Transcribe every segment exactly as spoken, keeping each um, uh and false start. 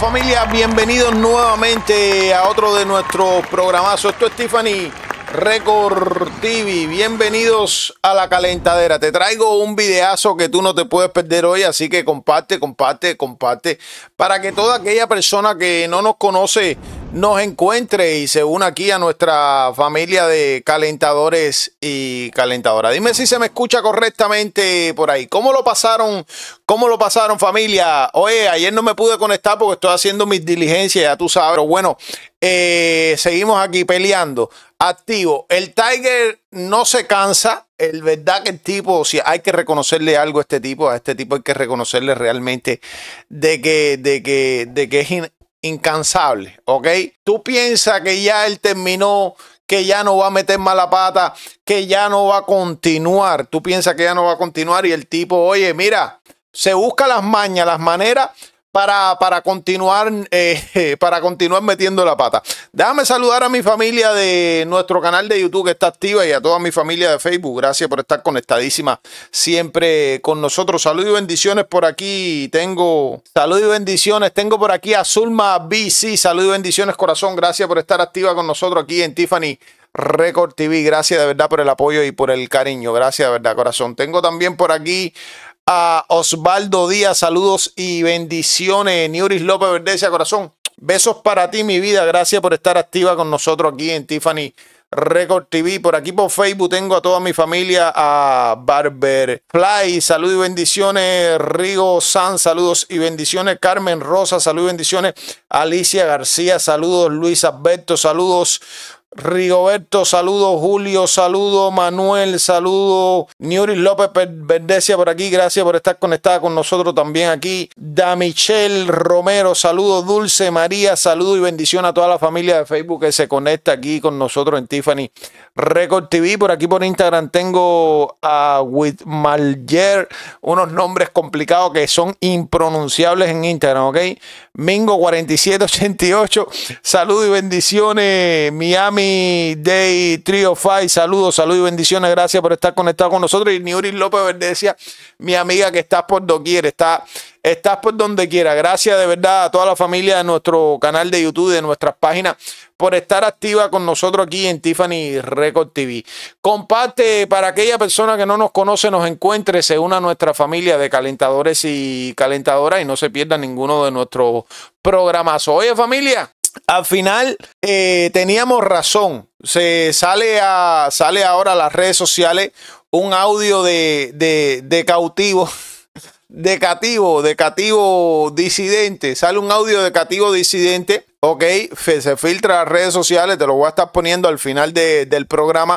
familia, bienvenidos nuevamente a otro de nuestros programazos. Esto es Tiffany Record T V. Bienvenidos a la calentadera. Te traigo un videazo que tú no te puedes perder hoy, así que comparte, comparte, comparte para que toda aquella persona que no nos conoce nos encuentre y se una aquí a nuestra familia de calentadores y calentadoras. Dime si se me escucha correctamente por ahí. ¿Cómo lo pasaron? ¿Cómo lo pasaron, familia? Oye, ayer no me pude conectar porque estoy haciendo mis diligencias, ya tú sabes. Pero bueno, eh, seguimos aquí peleando. Activo. El Tiger no se cansa. El verdad que el tipo, si hay que reconocerle algo a este tipo, a este tipo hay que reconocerle realmente de que, de que, de que es in, incansable, ¿ok? Tú piensas que ya él terminó, que ya no va a meter mala pata, que ya no va a continuar. Tú piensas que ya no va a continuar y el tipo, oye, mira, se busca las mañas, las maneras para, para continuar, eh, para continuar metiendo la pata. Déjame saludar a mi familia de nuestro canal de YouTube que está activa y a toda mi familia de Facebook. Gracias por estar conectadísima siempre con nosotros. Saludos y bendiciones por aquí. Tengo saludos y bendiciones. Tengo por aquí a Zulma B C. Saludos y bendiciones, corazón. Gracias por estar activa con nosotros aquí en Tiffany Record T V. Gracias de verdad por el apoyo y por el cariño. Gracias de verdad, corazón. Tengo también por aquí a Osvaldo Díaz, saludos y bendiciones. Niuris López Verdecia, corazón, besos para ti, mi vida. Gracias por estar activa con nosotros aquí en Tiffany Record T V. Por aquí por Facebook tengo a toda mi familia, a Barberfly, saludos y bendiciones. Rigo San, saludos y bendiciones. Carmen Rosa, saludos y bendiciones. Alicia García, saludos. Luis Alberto, saludos. Rigoberto, saludos. Julio, saludos. Manuel, saludos. Niuris López Verdecia por aquí, gracias por estar conectada con nosotros también aquí. Damichel Romero, saludos. Dulce María, saludos y bendición a toda la familia de Facebook que se conecta aquí con nosotros en Tiffany Record T V. Por aquí por Instagram tengo a Whitmalger, unos nombres complicados que son impronunciables en Instagram, ¿ok? Mingo cuarenta y siete ochenta y ocho, saludos y bendiciones. Miami Day tres cero cinco, saludos, saludos y bendiciones. Gracias por estar conectado con nosotros. Y Niuris López Verdecia, mi amiga, que estás por doquier, está, estás por donde quiera. Gracias de verdad a toda la familia de nuestro canal de YouTube y de nuestras páginas por estar activa con nosotros aquí en Tiffany Record T V. Comparte para aquella persona que no nos conoce, nos encuentre, se una a nuestra familia de calentadores y calentadoras y no se pierda ninguno de nuestros programas. Oye, familia, al final eh, teníamos razón. Se sale, a, sale ahora a las redes sociales un audio de, de, de cautivo. De cativo, de cativo disidente. Sale un audio de cativo disidente. Ok, se filtra a las redes sociales. Te lo voy a estar poniendo al final de, del programa.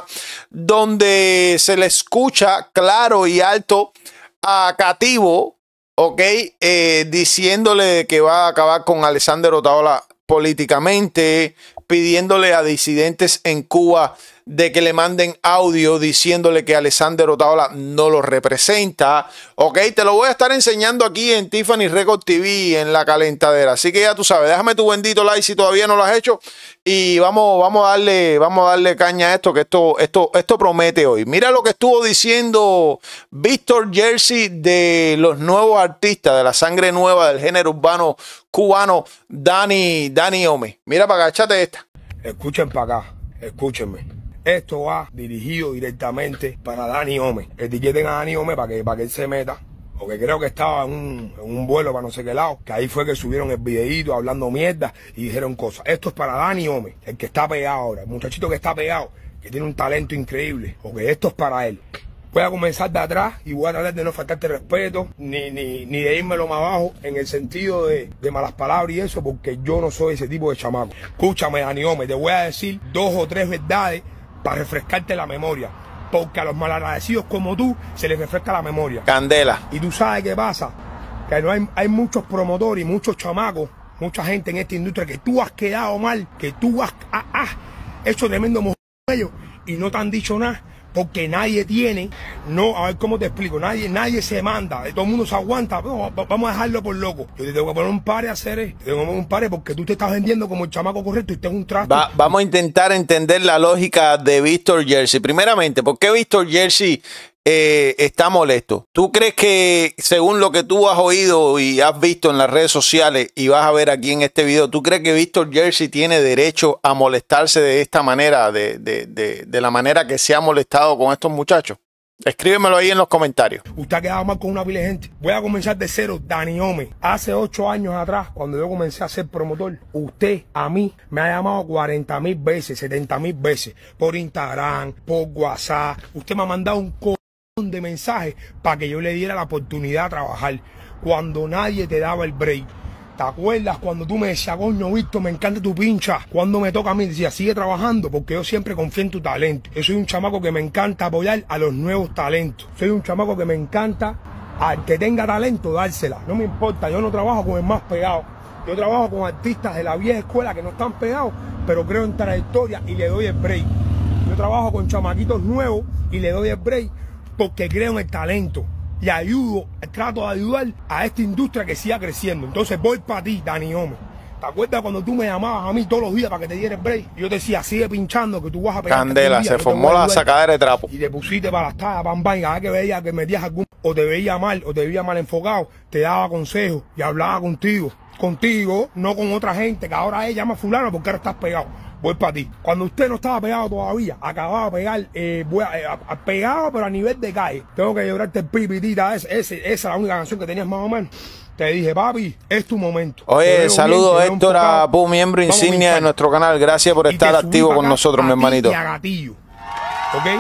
Donde se le escucha claro y alto a cativo. Ok, eh, diciéndole que va a acabar con Alexander Otaola políticamente, pidiéndole a disidentes en Cuba de que le manden audio diciéndole que Alexander Otaola no lo representa. Ok, te lo voy a estar enseñando aquí en Tiffany Record T V en la calentadera. Así que ya tú sabes, déjame tu bendito like si todavía no lo has hecho. Y vamos, vamos a darle, vamos a darle caña a esto, que esto, esto, esto promete hoy. Mira lo que estuvo diciendo Víctor Jersey de los nuevos artistas, de la sangre nueva del género urbano cubano, Dani, Dani Ome. Mira para acá, échate esta. Escuchen para acá, escúchenme. Esto va dirigido directamente para Dani Ome. Etiqueten a Dani Ome para que, para que él se meta. Porque creo que estaba en un, en un vuelo para no sé qué lado. Que ahí fue que subieron el videíto hablando mierda y dijeron cosas. Esto es para Dani Ome, el que está pegado ahora. El muchachito que está pegado, que tiene un talento increíble. Porque esto es para él. Voy a comenzar de atrás y voy a tratar de no faltarte respeto, ni, ni, ni de irme lo más abajo en el sentido de, de malas palabras y eso, porque yo no soy ese tipo de chamaco. Escúchame, Dani Ome, te voy a decir dos o tres verdades para refrescarte la memoria, porque a los malagradecidos como tú se les refresca la memoria. Candela. Y tú sabes qué pasa, que no hay, hay muchos promotores y muchos chamacos, mucha gente en esta industria que tú has quedado mal, que tú has, has, has hecho tremendo mojillo y no te han dicho nada. Porque nadie tiene, no, a ver cómo te explico, nadie, nadie se manda, todo el mundo se aguanta, no, vamos a dejarlo por loco. Yo te tengo que poner un pare a hacer, te tengo que poner un pare porque tú te estás vendiendo como el chamaco correcto y tengo un trato. Va, vamos a intentar entender la lógica de Víctor Jersey. Primeramente, ¿por qué Víctor Jersey eh, está molesto. ¿Tú crees que, según lo que tú has oído y has visto en las redes sociales y vas a ver aquí en este video, ¿tú crees que Víctor Jersey tiene derecho a molestarse de esta manera, de, de, de, de la manera que se ha molestado con estos muchachos? Escríbemelo ahí en los comentarios. Usted ha quedado mal con una pila de gente. Voy a comenzar de cero. Dani Ome. Hace ocho años atrás, cuando yo comencé a ser promotor, usted a mí me ha llamado cuarenta mil veces, setenta mil veces, por Instagram, por WhatsApp. Usted me ha mandado un cojón de mensajes para que yo le diera la oportunidad de trabajar cuando nadie te daba el break. ¿Te acuerdas cuando tú me decías, coño, Víctor, me encanta tu pincha? Cuando me toca a mí, decía, sigue trabajando, porque yo siempre confío en tu talento. Yo soy un chamaco que me encanta apoyar a los nuevos talentos. Soy un chamaco que me encanta al que tenga talento, dársela. No me importa, yo no trabajo con el más pegado. Yo trabajo con artistas de la vieja escuela que no están pegados, pero creo en trayectoria y le doy el break. Yo trabajo con chamaquitos nuevos y le doy el break porque creo en el talento. Y ayudo, trato de ayudar a esta industria que siga creciendo. Entonces voy para ti, Dani Ome. ¿Te acuerdas cuando tú me llamabas a mí todos los días para que te diera el break? Y yo te decía, sigue pinchando, que tú vas a pegar. Candela, se formó la sacadera de trapo. Y te pusiste para las tallas, pam, pam, y cada vez que veía que metías algún, o te veía mal, o te veía mal enfocado, te daba consejos y hablaba contigo. Contigo, no con otra gente, que ahora ella llama fulano porque ahora estás pegado. Voy para ti. Cuando usted no estaba pegado todavía, acababa de pegar, eh, voy a, eh, a, pegado pero a nivel de calle. Tengo que llorarte el pipitita, ese, ese, esa es la única canción que tenías más o menos. Te dije, papi, es tu momento. Oye, saludos Héctor Apu, miembro insignia de nuestro canal. Gracias por estar activo con nosotros, mi hermanito. Y a gatillo. ¿Ok?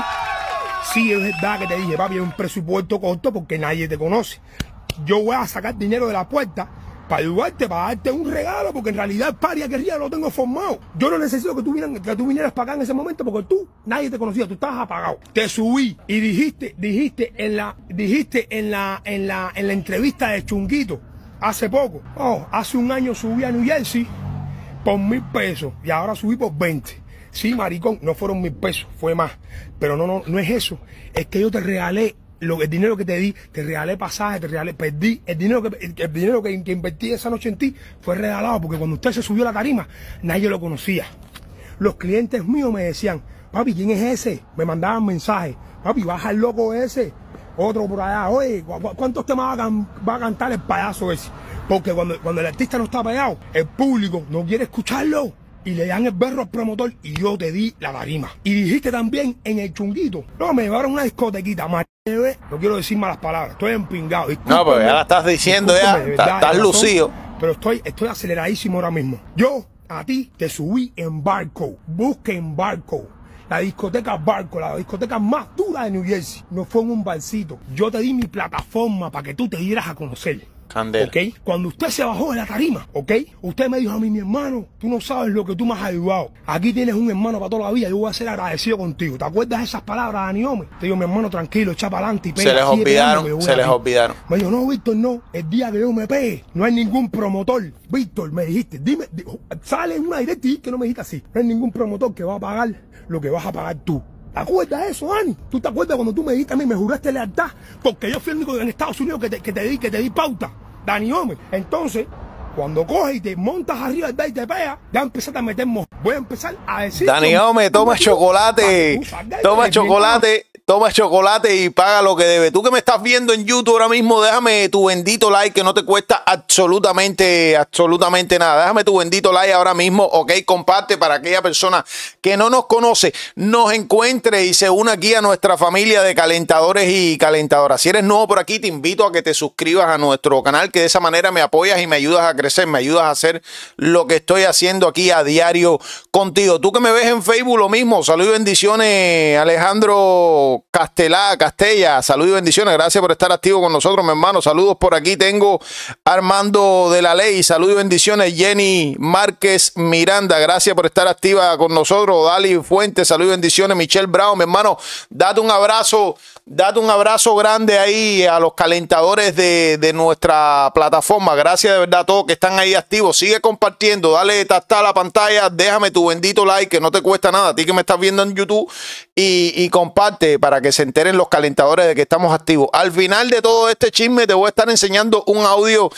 Sí, es verdad que te dije, papi, es un presupuesto corto porque nadie te conoce. Yo voy a sacar dinero de la puerta para ayudarte, para darte un regalo, porque en realidad el Paria Guerrilla lo tengo formado. Yo no necesito que tú, vinieran, que tú vinieras para acá en ese momento, porque tú, nadie te conocía, tú estabas apagado. Te subí y dijiste, dijiste en la, dijiste en la, en la, en la entrevista de Chunguito, hace poco, oh, hace un año subí a New Jersey por mil pesos y ahora subí por veinte. Sí, maricón, no fueron mil pesos, fue más. Pero no, no, no es eso. Es que yo te regalé Lo, el dinero que te di, te regalé pasaje, te regalé, perdí, el dinero que, el, el dinero que, que invertí esa noche en ti fue regalado, porque cuando usted se subió a la tarima, nadie lo conocía. Los clientes míos me decían, papi, ¿quién es ese? Me mandaban mensajes, papi, baja el loco ese, otro por allá, oye, ¿cuántos temas va a, va a cantar el payaso ese? Porque cuando, cuando el artista no está pegado, el público no quiere escucharlo. Y le dan el berro al promotor y yo te di la tarima. Y dijiste también en el Chunguito, no, me llevaron a una discotequita, mar... no quiero decir malas palabras, estoy empingado. No, pero ya la estás diciendo ya, verdad, estás lucido. Pero estoy, estoy aceleradísimo ahora mismo. Yo a ti te subí en Barco, busque en Barco. La discoteca Barco, la discoteca más dura de New Jersey. No fue en un barcito. Yo te di mi plataforma para que tú te dieras a conocer. Candela. ¿Ok? Cuando usted se bajó de la tarima, ¿ok? Usted me dijo a mí, mi hermano, tú no sabes lo que tú me has ayudado. Aquí tienes un hermano para toda la vida, yo voy a ser agradecido contigo. ¿Te acuerdas de esas palabras, Dani Ome? Te digo, mi hermano, tranquilo, echa para adelante y pega. Se les olvidaron, se les olvidaron. Me dijo, no, Víctor, no, el día que yo me pegue, no hay ningún promotor. Víctor, me dijiste, dime, sale en una directa y que no me dijiste así. No hay ningún promotor que va a pagar lo que vas a pagar tú. ¿Te acuerdas de eso, Dani? ¿Tú te acuerdas cuando tú me dijiste a mí, me juraste lealtad? Porque yo fui el único en Estados Unidos que te, que te di, que te di pauta. Dani Ome. Entonces, cuando coges y te montas arriba del y te pegas, ya empezaste a meter mojos. Voy a empezar a decir... Dani Ome, toma chocolate. Toma chocolate. Toma chocolate y paga lo que debe. Tú que me estás viendo en YouTube ahora mismo, déjame tu bendito like que no te cuesta absolutamente, absolutamente nada. Déjame tu bendito like ahora mismo, ok, comparte para aquella persona que no nos conoce, nos encuentre y se una aquí a nuestra familia de calentadores y calentadoras. Si eres nuevo por aquí, te invito a que te suscribas a nuestro canal, que de esa manera me apoyas y me ayudas a crecer, me ayudas a hacer lo que estoy haciendo aquí a diario contigo. Tú que me ves en Facebook, lo mismo. Saludos y bendiciones, Alejandro Castelá, Castella, saludos y bendiciones, gracias por estar activo con nosotros, mi hermano. Saludos por aquí, tengo Armando de la Ley, saludos y bendiciones. Jenny Márquez Miranda, gracias por estar activa con nosotros. Dali Fuentes, saludos y bendiciones. Michelle Brown, mi hermano, date un abrazo, date un abrazo grande ahí a los calentadores de, de nuestra plataforma. Gracias de verdad a todos que están ahí activos. Sigue compartiendo, dale tasta a la pantalla, déjame tu bendito like que no te cuesta nada, a ti que me estás viendo en YouTube, y, y comparte para que se enteren los calentadores de que estamos activos. Al final de todo este chisme te voy a estar enseñando un audio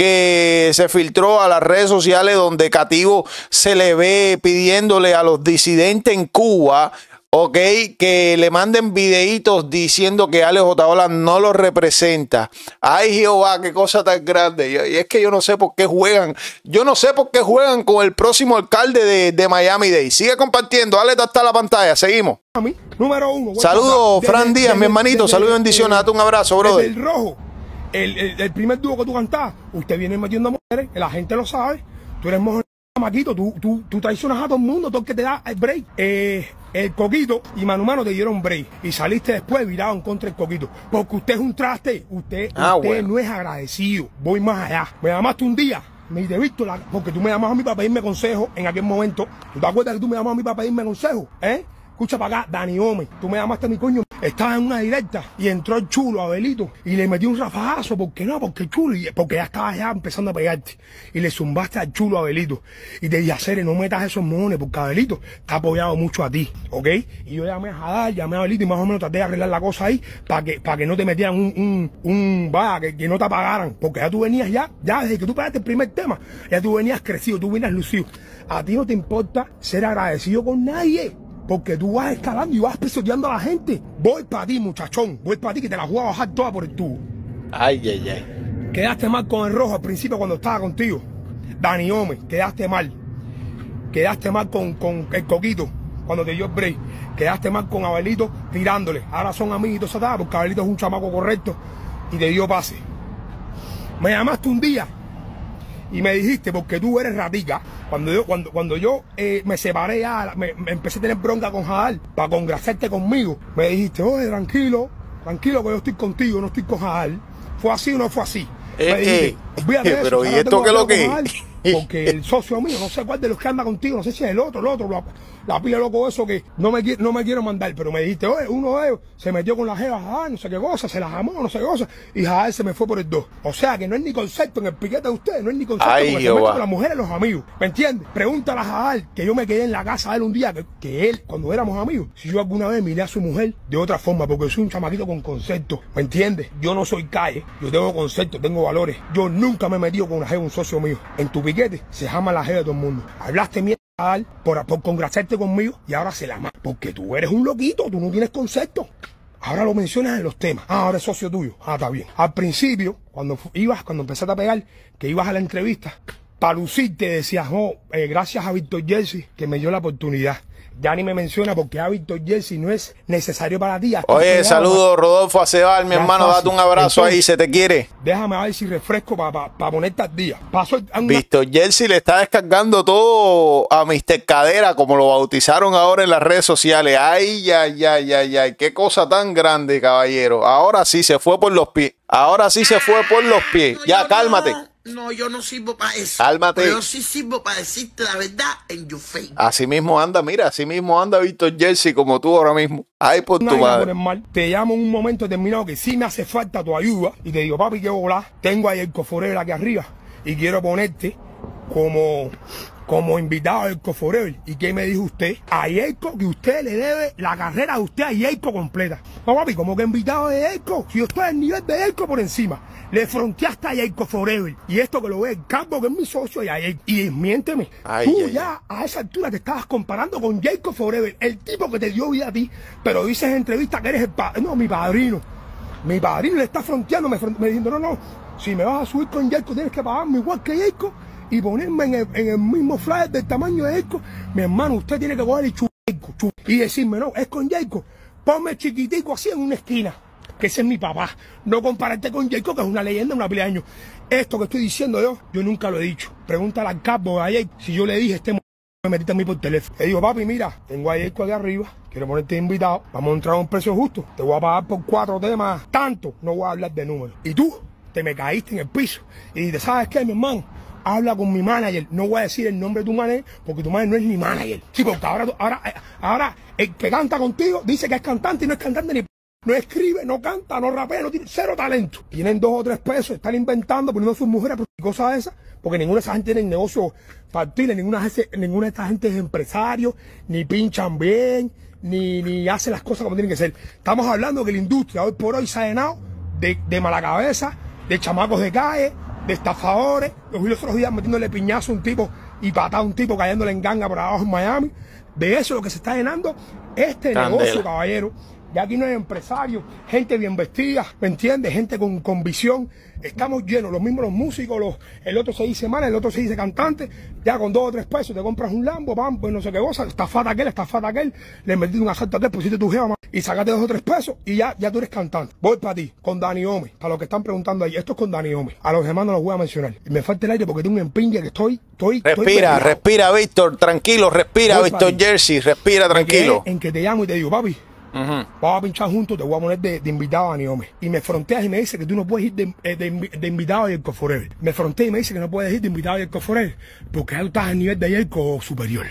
que se filtró a las redes sociales donde Cativo se le ve pidiéndole a los disidentes en Cuba ok, que le manden videitos diciendo que Alex Otaola no lo representa. Ay, Jehová, qué cosa tan grande. Y es que yo no sé por qué juegan. Yo no sé por qué juegan con el próximo alcalde de, de Miami-Dade. Sigue compartiendo. Alex, está la pantalla. Seguimos. A mí, número uno. Saludos, Fran Díaz, mi hermanito. Saludos y bendiciones. Date un abrazo, brother. El rojo, el, el, el primer dúo que tú cantabas, usted viene metiendo a mujeres, la gente lo sabe. Tú eres mejor. Maquito, tú, tú, tú traicionas a todo el mundo, todo el que te da el break. Eh, el Coquito y Manu Mano te dieron break y saliste después virado en contra del Coquito. Porque usted es un traste, usted, ah, usted bueno. no es agradecido. Voy más allá. Me llamaste un día, me dijiste, Víctor, porque tú me llamas a mí para pedirme consejo en aquel momento. ¿Tú te acuerdas que tú me llamas a mí para pedirme consejo? ¿Eh? Escucha para acá, Dani Ome, tú me llamaste a mi coño, estaba en una directa y entró el chulo, Abelito, y le metió un rafajazo, ¿por qué no? Porque el chulo, porque ya estaba ya empezando a pegarte, y le zumbaste al chulo, Abelito, y te dije, Cere, no metas esos mojones, porque Abelito está apoyado mucho a ti, ¿ok? Y yo llamé a Jadar, llamé a Abelito y más o menos traté de arreglar la cosa ahí, para que, para que no te metieran un, un, un, vaya, que, que no te apagaran, porque ya tú venías ya, ya desde que tú pegaste el primer tema, ya tú venías crecido, tú venías lucido, a ti no te importa ser agradecido con nadie. Porque tú vas escalando y vas pisoteando a la gente. Voy para ti, muchachón. Voy para ti que te la voy a bajar toda por el tubo. Ay, ay, ay. Quedaste mal con el rojo al principio cuando estaba contigo. Dani Ome, quedaste mal. Quedaste mal con, con el Coquito cuando te dio el break. Quedaste mal con Abelito tirándole. Ahora son amiguitos atados porque Abelito es un chamaco correcto y te dio pase. Me llamaste un día y me dijiste, porque tú eres ratica, cuando yo, cuando, cuando yo eh, me separé ya, me, me empecé a tener bronca con Jadal, para congraciarte conmigo, me dijiste, oye, tranquilo, tranquilo que yo estoy contigo, no estoy con Jadal. ¿Fue así o no fue así? Eh, me dijiste, eh, olvídate de eso, pero ¿y ahora esto tengo qué es lo que que hablar con Jadal, porque el socio mío, no sé cuál de los que anda contigo, no sé si es el otro, el otro, la, la pila loco eso que no me, no me quiero mandar, pero me dijiste, oye, uno de ellos se metió con la jeva, ah, no sé qué cosa, se la jamó, no sé qué cosa, y Jadal se me fue por el dos. O sea que no es ni concepto en el piquete de ustedes, no es ni concepto Ay, porque se mete con las mujeres los amigos, ¿me entiendes? Pregúntale a Jadal que yo me quedé en la casa de él un día, que, que él, cuando éramos amigos, si yo alguna vez miré a su mujer de otra forma, porque soy un chamaquito con concepto, ¿me entiendes? Yo no soy calle, yo tengo concepto, tengo valores, yo nunca me he metido con una jeva, un socio mío. En tu piquete se jama la jeva de todo el mundo. Hablaste mierda por, por congraciarte conmigo y ahora se la ama. Porque tú eres un loquito, tú no tienes concepto. Ahora lo mencionas en los temas. Ah, ahora es socio tuyo. Ah, está bien. Al principio, cuando ibas, cuando empezaste a pegar, que ibas a la entrevista, para lucirte decías, oh, eh, gracias a Víctor Jersey que me dio la oportunidad. Ya ni me menciona porque a Víctor Jersey no es necesario para ti. Oye, saludos Rodolfo Aceval, mi hermano, date un abrazo. Entonces, ahí, se te quiere. Déjame ver si refresco para pa, pa ponerte al día. Paso a una... Víctor Jersey le está descargando todo a mister Cadera, como lo bautizaron ahora en las redes sociales. Ay, ay, ay, ay, ay, qué cosa tan grande, caballero. Ahora sí se fue por los pies. Ahora sí se fue por los pies. No, ya, no, cálmate. No, yo no sirvo para eso. Cálmate. Pero yo sí sirvo para decirte la verdad en your face. Así mismo anda, mira, así mismo anda Víctor Jersey como tú ahora mismo. Ay, por tu madre. Mal. Te llamo en un momento determinado que sí me hace falta tu ayuda y te digo, papi, que volá. Tengo ahí el Coforel aquí arriba y quiero ponerte como, como invitado del Coforel. ¿Y qué me dijo usted? A Yeiko, que usted le debe la carrera de usted a Yeiko completa. No, papi, ¿cómo que invitado de Yeiko? Si yo estoy al nivel de Yeiko por encima. Le fronteaste a Yeiko Forever. Y esto que lo ve el Campo, que es mi socio, y a Yeiko. Y miénteme, ay, tú ay, ya ay. a esa altura te estabas comparando con Yeiko Forever, el tipo que te dio vida a ti, pero dices en entrevista que eres el padrino. No, mi padrino. Mi padrino le está fronteando, me, me diciendo, no, no, si me vas a subir con Yeiko tienes que pagarme igual que Yeiko y ponerme en el, en el mismo flyer del tamaño de Yeiko. Mi hermano, usted tiene que coger y chu, chu, y decirme, no, es con Yeiko. Ponme chiquitico así en una esquina. Que ese es mi papá. No compararte con Yeiko, que es una leyenda, una pila de años. Esto que estoy diciendo yo, yo nunca lo he dicho. Pregúntale al capo a Yeiko si yo le dije, este me metiste a mí por teléfono. Le digo, papi, mira, tengo a Yeiko aquí arriba, quiero ponerte invitado, vamos a entrar a un precio justo. Te voy a pagar por cuatro temas, tanto, no voy a hablar de números. Y tú te me caíste en el piso y dices, ¿sabes qué, mi hermano? Habla con mi manager, no voy a decir el nombre de tu manager, porque tu manager no es ni manager. Sí, porque ahora, ahora, ahora el que canta contigo dice que es cantante y no es cantante ni... No escribe, no canta, no rapea, no tiene cero talento. Tienen dos o tres pesos, están inventando, poniendo a sus mujeres y cosas de esas, porque ninguna de esas gente tiene negocio factible, ninguna, ninguna de estas gente es empresario, ni pinchan bien, ni, ni hace las cosas como tienen que ser. Estamos hablando que la industria hoy por hoy se ha llenado de, de mala cabeza, de chamacos de calle, de estafadores. Los vi los otros días metiéndole piñazo a un tipo y patada a un tipo cayéndole en ganga por abajo en Miami. De eso es lo que se está llenando este Candela. negocio, caballero. Ya aquí no hay empresarios, gente bien vestida, ¿me entiendes? Gente con, con visión. Estamos llenos, los mismos los músicos, los, el otro se dice mal, el otro se dice cantante. Ya con dos o tres pesos te compras un Lambo, pam, pues no sé qué cosa, estafata aquel, estafata aquel, le metiste un asalto a aquel, pusiste tu jeva y sacaste dos o tres pesos y ya, ya tú eres cantante. Voy para ti, con Dani Ome, para los que están preguntando ahí, esto es con Dani Ome. A los demás no los voy a mencionar. Y me falta el aire porque tengo un empingue que estoy, estoy, Respira, estoy respira, Víctor, tranquilo, respira, Voy Víctor pa' ti. Jersey, respira, Me quedé tranquilo. en que te llamo y te digo, papi, Ujú. vamos a pinchar juntos, te voy a poner de, de invitado a Dani Ome. Y me fronteas y me dice que tú no puedes ir de, de, de, de invitado a Yerko Forever. Me fronteas y me dice que no puedes ir de invitado a Yerko Forever porque ya tú estás al nivel de Yerko superior.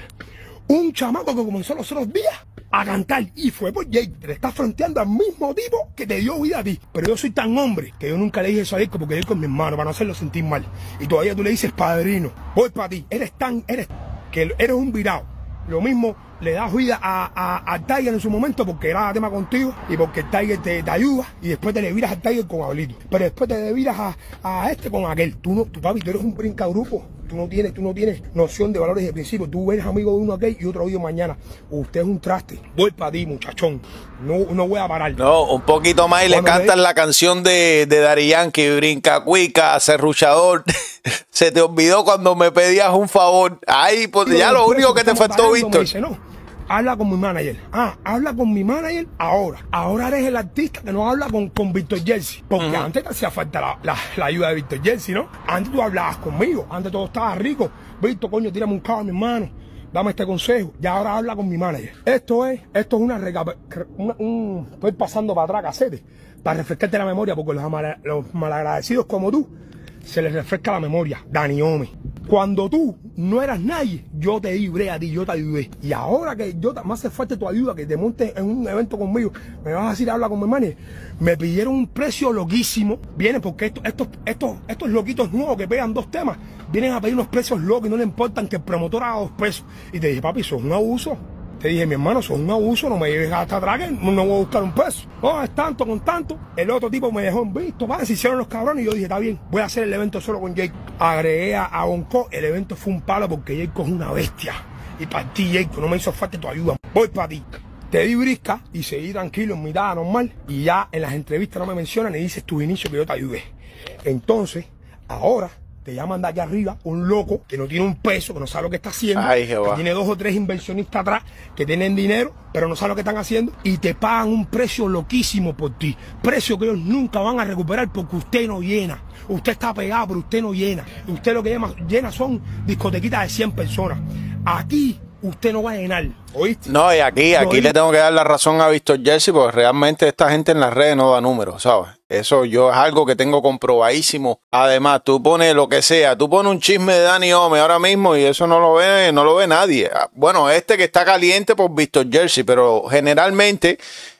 Un chamaco que comenzó los otros días a cantar y fue por Jake. Le estás fronteando al mismo tipo que te dio vida a ti. Pero yo soy tan hombre que yo nunca le dije eso a Yerko porque Yerko es mi hermano, para no hacerlo sentir mal. Y todavía tú le dices padrino. Voy para ti. Eres tan, eres, que eres un virado. Lo mismo le das vida a, a, a Tiger en su momento porque era tema contigo y porque el Tiger te, te ayuda y después te le viras al Tiger con Ablito. Pero después te le viras a, a este con aquel. Tú no, tu papi, tú eres un brincagrupo. Tú no tienes, tú no tienes noción de valores y de principios. Tú eres amigo de uno aquel y otro oído mañana. Usted es un traste. Voy para ti, muchachón. No, no voy a parar. No, un poquito más y le Cuando cantan le- la canción de, de Daddy Yankee, Brinca Cuica, Serruchador. Se te olvidó cuando me pedías un favor. Ay, pues Digo, ya lo después único que te estamos faltó, parando, me Víctor. dice, no, habla con mi manager. Ah, habla con mi manager ahora. Ahora eres el artista que no habla con, con Víctor Jersey. Porque Ujú. antes te hacía falta la, la, la ayuda de Víctor Jersey, ¿no? Antes tú hablabas conmigo. Antes todo estaba rico. Víctor, coño, tírame un cabo, mi hermano. Dame este consejo. Ya ahora habla con mi manager. Esto es, esto es una recap... una- un, estoy pasando para atrás, casete. Para refrescarte la memoria, porque los, mal, los malagradecidos como tú se les refresca la memoria. Dani Ome. Cuando tú no eras nadie, yo te libré a ti, yo te ayudé. Y ahora que yo te- me hace falta tu ayuda, que te montes en un evento conmigo, me vas a decir, habla con mi manager. Me pidieron un precio loquísimo. Vienen porque estos, estos, estos, estos loquitos nuevos que pegan dos temas, vienen a pedir unos precios locos y no le importan que el promotor haga dos pesos. Y te dije, papi, eso es un abuso. Te dije, mi hermano, eso es un abuso, no me lleves hasta atrás, que no, no voy a buscar un peso. No, es tanto con tanto. El otro tipo me dejó en visto, va, se hicieron los cabrones y yo dije, está bien, voy a hacer el evento solo con Jake. Agregué a, a Bonco, el evento fue un palo porque Jake es una bestia. Y para ti, Jake, no me hizo falta tu ayuda. Voy para ti. Te di brisca y seguí tranquilo en mi vida normal. Y ya en las entrevistas no me mencionan y dices tus inicios que yo te ayudé. Entonces, ahora te llaman de aquí arriba un loco que no tiene un peso, que no sabe lo que está haciendo, Ay, Jehová. que tiene dos o tres inversionistas atrás que tienen dinero, pero no saben lo que están haciendo y te pagan un precio loquísimo por ti. Precio que ellos nunca van a recuperar porque usted no llena. Usted está pegado, pero usted no llena. Usted lo que llena, llena son discotequitas de cien personas. Aquí usted no va a llenar, ¿oíste? No, y aquí, aquí Yo- le tengo que dar la razón a Víctor Jersey porque realmente esta gente en las redes no da números, ¿sabes? Eso yo es algo que tengo comprobadísimo. Además, tú pones lo que sea, tú pones un chisme de Dani Ome ahora mismo y eso no lo ve, no lo ve nadie. Bueno, este que está caliente por Víctor Jersey, pero generalmente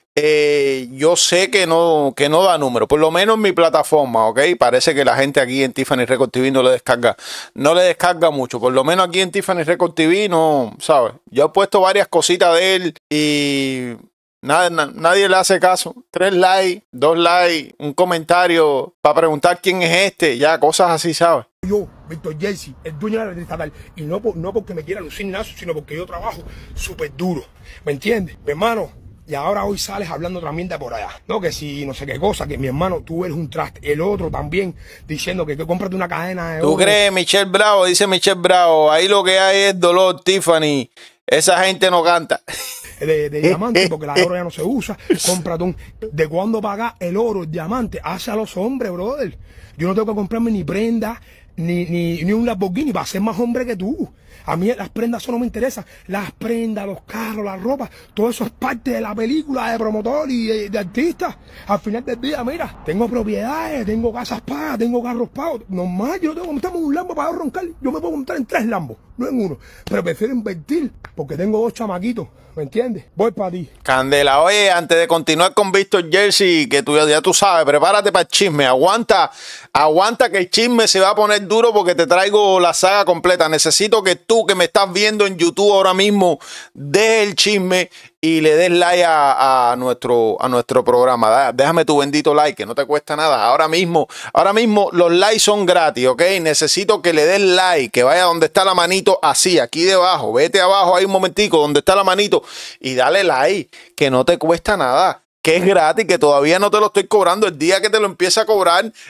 eh, yo sé que no, que no da número, por lo menos en mi plataforma, ¿ok? Parece que la gente aquí en Tiffany Record T V no le descarga, no le descarga mucho, por lo menos aquí en Tiffany Record T V no, ¿sabes? Yo he puesto varias cositas de él y nada, na- nadie le hace caso. Tres likes, dos likes, un comentario para preguntar quién es este, ya, cosas así, ¿sabes? Yo, Víctor Jersey, el dueño de la red estatal, y no, por- no porque me quiera lucir nada, sino porque yo trabajo súper duro, ¿me entiendes? Mi hermano, y ahora hoy sales hablando otra mierda por allá, no, que si no sé qué cosa, que mi hermano, tú eres un traste, el otro también, diciendo que, que cómprate una cadena de ¿Tú oro. crees, Michelle Bravo? Dice Michelle Bravo, ahí lo que hay es dolor, Tiffany. Esa gente no canta. De, de diamante, porque la de oro ya no se usa. Cómprate un. ¿De cuándo pagar el oro, el diamante? Hace a los hombres, brother. Yo no tengo que comprarme ni prenda, ni, ni, ni un Lamborghini para ser más hombre que tú. A mí las prendas eso no me interesa. Las prendas, los carros, la ropa, todo eso es parte de la película de promotor y de, de artista. Al final del día, mira, tengo propiedades, tengo casas pagas, tengo carros pagos. Normal, yo no tengo que montarme en un Lambo para roncar. Yo me puedo montar en tres Lambos, no en uno. Pero prefiero invertir porque tengo dos chamaquitos, ¿me entiendes? Voy para ti. Candela, oye, antes de continuar con Víctor Jersey, que tú ya tú sabes, prepárate para el chisme, aguanta, aguanta que el chisme se va a poner caer duro porque te traigo la saga completa. Necesito que tú que me estás viendo en YouTube ahora mismo dejes el chisme y le des like a, a, nuestro, a nuestro programa. Déjame tu bendito like, que no te cuesta nada. Ahora mismo, ahora mismo los likes son gratis, ¿ok? Necesito que le des like, que vaya donde está la manito, así, aquí debajo. Vete abajo, hay un momentico donde está la manito y dale like, que no te cuesta nada. Que es gratis, que todavía no te lo estoy cobrando. El día que te lo empiece a cobrar, eh,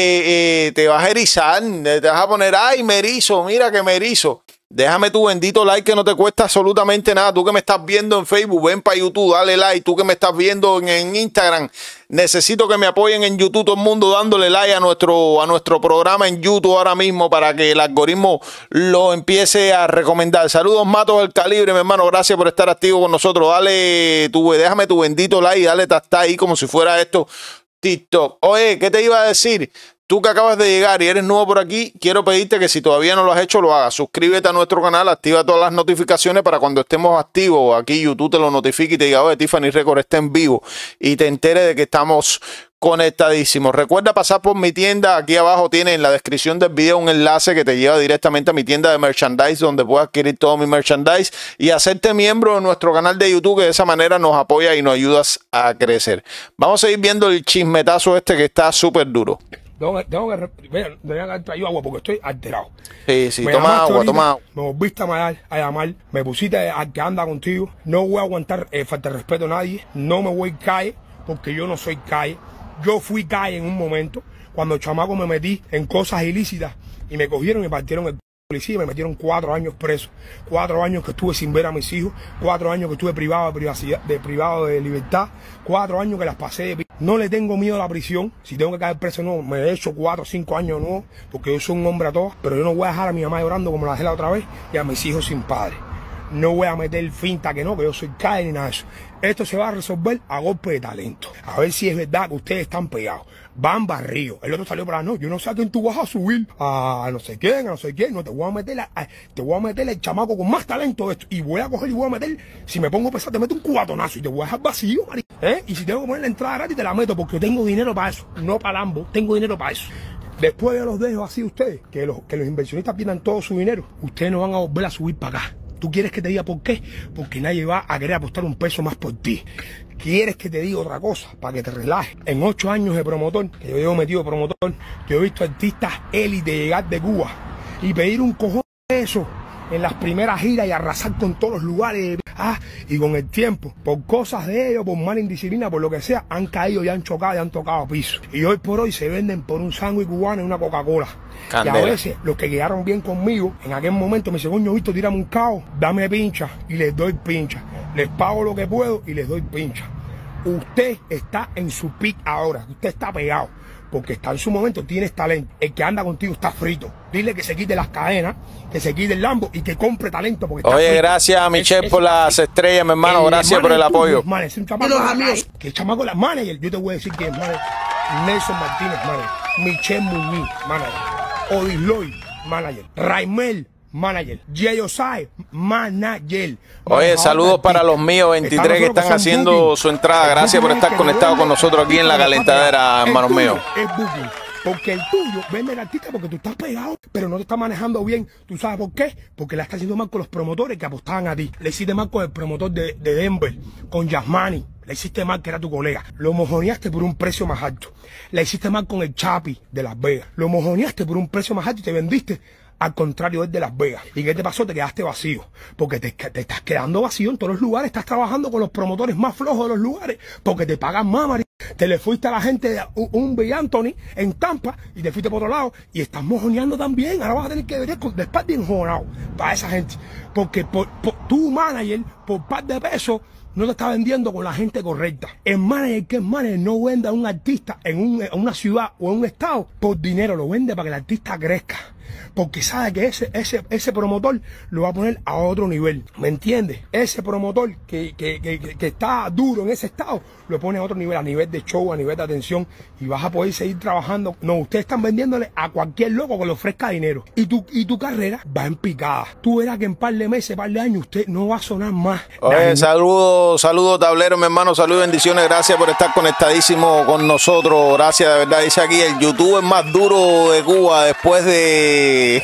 eh, te vas a erizar, te vas a poner, ay, me erizo, mira que me erizo. Déjame tu bendito like que no te cuesta absolutamente nada. Tú que me estás viendo en Facebook, ven para YouTube, dale like. Tú que me estás viendo en, en Instagram, necesito que me apoyen en YouTube, todo el mundo dándole like a nuestro, a nuestro programa en YouTube ahora mismo para que el algoritmo lo empiece a recomendar. Saludos, Matos del Calibre, mi hermano. Gracias por estar activo con nosotros. Dale tu, déjame tu bendito like, dale hasta ahí como si fuera esto TikTok. Oye, ¿qué te iba a decir? Tú que acabas de llegar y eres nuevo por aquí, quiero pedirte que si todavía no lo has hecho, lo hagas. Suscríbete a nuestro canal, activa todas las notificaciones para cuando estemos activos. Aquí YouTube te lo notifique y te diga, oye, Tiffany Record está en vivo y te entere de que estamos conectadísimos. Recuerda pasar por mi tienda. Aquí abajo tiene en la descripción del video un enlace que te lleva directamente a mi tienda de merchandise, donde puedes adquirir todo mi merchandise y hacerte miembro de nuestro canal de YouTube, que de esa manera nos apoya y nos ayudas a crecer. Vamos a ir viendo el chismetazo este que está súper duro. Tengo que, tengo que, mira, debería traído agua porque estoy alterado. Sí, sí, me toma agua, ahorita, toma agua. Me volviste a llamar, a llamar, me pusiste a que anda contigo. No voy a aguantar eh, falta de respeto a nadie. No me voy calle porque yo no soy calle. Yo fui calle en un momento cuando chamaco me metí en cosas ilícitas y me cogieron y me partieron el policía y me metieron cuatro años preso. Cuatro años que estuve sin ver a mis hijos. Cuatro años que estuve privado de privacidad, de privado de libertad. Cuatro años que las pasé de... No le tengo miedo a la prisión. Si tengo que caer preso, no. Me he hecho cuatro o cinco años, no. Porque yo soy un hombre a todas. Pero yo no voy a dejar a mi mamá llorando como la dejé la otra vez y a mis hijos sin padre. No voy a meter finta que no, que yo soy calle ni nada de eso. Esto se va a resolver a golpe de talento. A ver si es verdad que ustedes están pegados. Van barridos. El otro salió para no. Yo no sé a quién tú vas a subir. A no sé quién, a no sé quién. No, te voy a meter a, a, te voy a meter el chamaco con más talento de esto. Y voy a coger y voy a meter. Si me pongo pesado, te meto un cubatonazo y te voy a dejar vacío, Mari. ¿Eh? Y si tengo que poner la entrada gratis, te la meto porque yo tengo dinero para eso. No para Lambo. Tengo dinero para eso. Después yo los dejo así ustedes. Que los, que los inversionistas pierdan todo su dinero. Ustedes no van a volver a subir para acá. ¿Tú quieres que te diga por qué? Porque nadie va a querer apostar un peso más por ti. ¿Quieres que te diga otra cosa? Para que te relajes. En ocho años de promotor, que yo llevo metido de promotor, yo he visto artistas élite llegar de Cuba y pedir un cojón de eso en las primeras giras y arrasar con todos los lugares. Ah, y con el tiempo, por cosas de ellos, por mala indisciplina, por lo que sea, han caído y han chocado y han tocado piso. Y hoy por hoy se venden por un sándwich cubano y una Coca-Cola. Y a veces los que quedaron bien conmigo, en aquel momento me dicen, coño, Víctor, tírame un cao, dame pincha y les doy pincha. Les pago lo que puedo y les doy pincha. Usted está en su pick ahora, usted está pegado, porque está en su momento, tienes talento. El que anda contigo está frito. Dile que se quite las cadenas, que se quite el Lambo y que compre talento. Porque está Oye, frito. gracias a Michelle es, por las estrellas, mi hermano. El gracias por el apoyo. Es, man, es un chamaco, amigos. Que el chamaco la manager. Yo te voy a decir que es manager. Nelson Martínez, manager. Michelle Muñiz, manager. Odisloy, manager. Raimel, manager. Jay Osai, manager. Oye, saludos para los míos veintitrés que están haciendo su entrada. Gracias por estar conectados con nosotros aquí en la calentadera, hermanos míos. Es booking. Porque el tuyo vende el artista porque tú estás pegado, pero no te está manejando bien. ¿Tú sabes por qué? Porque la está haciendo mal con los promotores que apostaban a ti. Le hiciste mal con el promotor de, de Denver, con Yasmani. Le hiciste mal que era tu colega. Lo mojoneaste por un precio más alto. Le hiciste mal con el Chapi de Las Vegas. Lo mojoneaste por un precio más alto y te vendiste al contrario es de Las Vegas. ¿Y qué te pasó? Te quedaste vacío. Porque te, te estás quedando vacío en todos los lugares. Estás trabajando con los promotores más flojos de los lugares. Porque te pagan más, Mari. Te le fuiste a la gente de un, un B. Anthony en Tampa y te fuiste por otro lado. Y estás mojoneando también. Ahora vas a tener que ver de espalda enjojonado para esa gente. Porque por, por, tu manager, por par de pesos, no te está vendiendo con la gente correcta. El manager que es manager no vende a un artista en, un, en una ciudad o en un estado por dinero. Lo vende para que el artista crezca. porque sabe que ese, ese, ese promotor lo va a poner a otro nivel, ¿me entiendes? Ese promotor que, que, que, que está duro en ese estado, lo pone a otro nivel, a nivel de show, a nivel de atención, y vas a poder seguir trabajando. No, ustedes están vendiéndole a cualquier loco que le ofrezca dinero, y tu, y tu carrera va en picada. Tú verás que en par de meses, par de años, usted no va a sonar más. Oye, saludos, saludos tablero, mi hermano, saludos, bendiciones, gracias por estar conectadísimo con nosotros, gracias de verdad. Dice aquí, el YouTube es más duro de Cuba después de...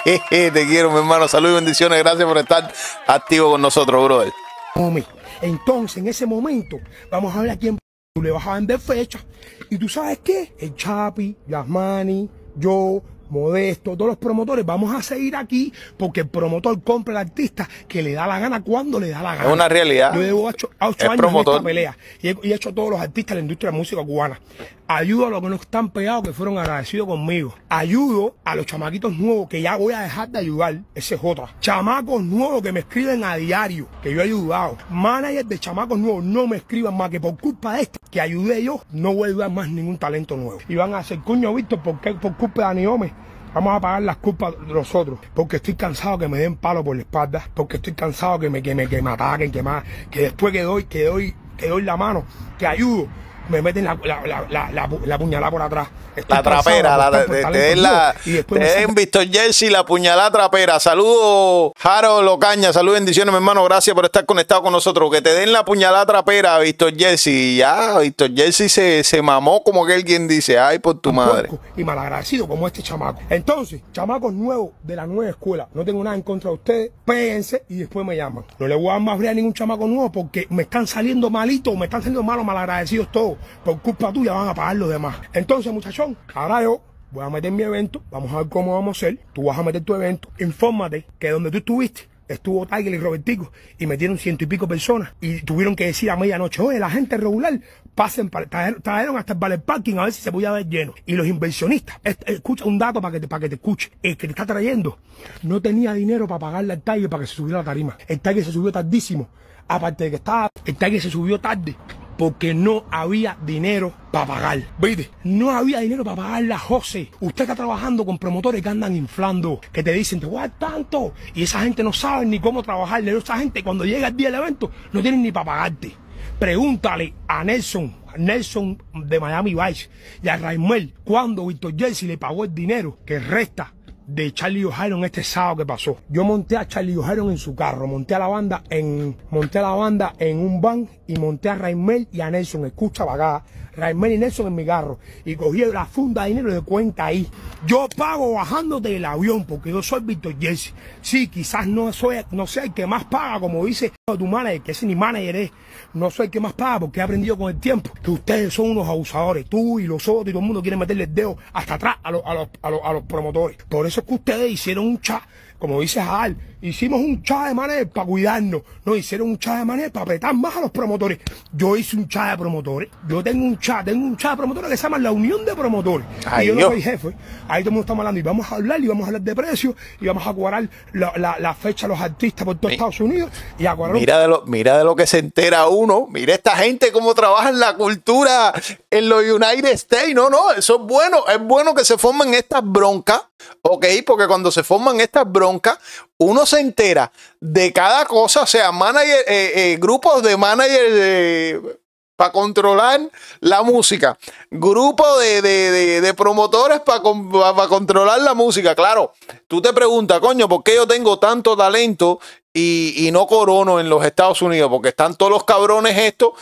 Te quiero, mi hermano, saludos y bendiciones, gracias por estar activo con nosotros, brother. Homie. Entonces, en ese momento, vamos a ver a quién tú le vas a vender fecha. Y tú sabes qué, el Chapi, Yasmani, yo, Modesto, todos los promotores, vamos a seguir aquí porque el promotor compra al artista que le da la gana cuando le da la gana. Es una realidad. Yo llevo ocho, ocho años promotor. en esta pelea y he, y he hecho todos los artistas de la industria de la música cubana. Ayudo a los que no están pegados, que fueron agradecidos conmigo. Ayudo a los chamaquitos nuevos que ya voy a dejar de ayudar. Ese es otra. Chamacos nuevos que me escriben a diario, que yo he ayudado. Managers de chamacos nuevos no me escriban más, que por culpa de esto que ayudé yo, no voy a ayudar más ningún talento nuevo. Y van a hacer, coño, Víctor, ¿por qué por culpa de Aniome? Vamos a pagar las culpas de nosotros, porque estoy cansado que me den palo por la espalda, porque estoy cansado que me, que me, que me ataquen, que, más, que después que doy, que doy, que doy la mano, que ayudo, me meten la, la, la, la, la, la puñalada por atrás. Estoy la trapera, la, de, te den la, te den Víctor Jersey, la puñalada trapera. Saludos, Harold Ocaña, saludos, bendiciones, mi hermano, gracias por estar conectado con nosotros. Que te den la puñalada trapera, Víctor Jersey. Ya, Víctor Jersey se, se mamó, como que alguien dice, ay, por tu madre. Y malagradecido como este chamaco. Entonces, chamacos nuevos de la nueva escuela, no tengo nada en contra de ustedes, péguense y después me llaman. No le voy a dar más brea a ningún chamaco nuevo porque me están saliendo malitos, me están saliendo malos, malagradecidos todos. Por culpa tuya van a pagar los demás. Entonces, muchachón, ahora yo voy a meter mi evento, vamos a ver cómo vamos a hacer. Tú vas a meter tu evento, infórmate que donde tú estuviste estuvo Tiger y Robertico y metieron ciento y pico personas y tuvieron que decir a medianoche, oye, la gente regular, pasen, trajeron, trajeron hasta el Valet Parking a ver si se podía ver lleno. Y los inversionistas, escucha un dato para que te, para que te escuche, el que te está trayendo no tenía dinero para pagarle al Tiger para que se subiera la tarima. El Tiger se subió tardísimo, aparte de que estaba, el Tiger se subió tarde porque no había dinero para pagar. ¿Viste? No había dinero para pagar la José. Usted está trabajando con promotores que andan inflando, que te dicen, te voy a dar tanto. Y esa gente no sabe ni cómo trabajar. Esa gente cuando llega el día del evento no tienen ni para pagarte. Pregúntale a Nelson, a Nelson de Miami Vice y a Raimel cuando Víctor Jersey le pagó el dinero que resta de Charlie O'Hairon este sábado que pasó. Yo monté a Charlie O'Hairon en su carro, monté a la banda en monté a la banda en un van y monté a Raimel y a Nelson, escucha para acá, Raimel y Nelson en mi carro y cogí la funda de dinero de cuenta ahí. Yo pago bajándote del avión porque yo soy Víctor Jersey. Sí, quizás no soy, no sé el que más paga, como dice tu manager, que ese ni manager es. No soy el que más paga porque he aprendido con el tiempo que ustedes son unos abusadores. Tú y los otros y todo el mundo quiere meterle el dedo hasta atrás a los, a los, a los, a los promotores. Por eso es que ustedes hicieron un chat, como dice Jaal, hicimos un chat de manager para cuidarnos. No, hicieron un chat de manager para apretar más a los promotores. Yo hice un chat de promotores. Yo tengo un chat, tengo un chat de promotores que se llama la Unión de Promotores. Ay, y yo Dios. no soy jefe. Ahí todo el mundo está hablando y vamos a hablar y vamos a hablar de precios y vamos a cuadrar la, la, la fecha de los artistas por todo Mi, Estados Unidos y a cuadrar. Mira de, lo, mira de lo que se entera uno. Mira esta gente cómo trabaja en la cultura en los United States. No, no, eso es bueno. Es bueno que se formen estas broncas, ok, porque cuando se forman estas broncas, uno se entera de cada cosa, o sea, manager, eh, eh, grupos de managers eh, para controlar la música, grupos de, de, de, de promotores para pa controlar la música. Claro, tú te preguntas, coño, ¿por qué yo tengo tanto talento y, y no corono en los Estados Unidos? Porque están todos los cabrones estos,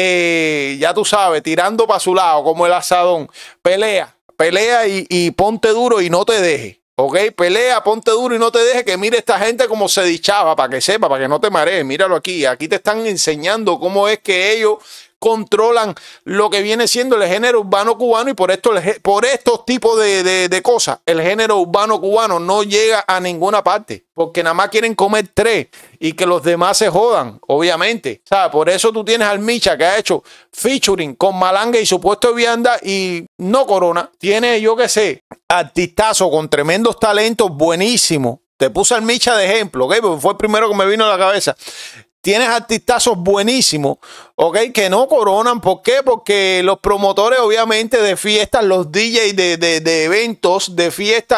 eh, ya tú sabes, tirando para su lado, como el asadón. Pelea, pelea y, y ponte duro y no te dejes. Ok, pelea, ponte duro y no te dejes, que mire esta gente como se dichaba, para que sepa, para que no te marees. Míralo aquí, aquí te están enseñando cómo es que ellos controlan lo que viene siendo el género urbano cubano y por, esto, por estos tipos de, de, de cosas, el género urbano cubano no llega a ninguna parte, porque nada más quieren comer tres y que los demás se jodan, obviamente. ¿Sabes? Por eso tú tienes al Micha que ha hecho featuring con Malanga y Supuesto Vianda y no corona. Tiene, yo qué sé, artistazo con tremendos talentos buenísimos. Te puse al Micha de ejemplo, ¿ok? Porque fue el primero que me vino a la cabeza. Tienes artistazos buenísimos, ¿ok? Que no coronan. ¿Por qué? Porque los promotores, obviamente, de fiestas, los D Js de, de, de eventos, de fiestas,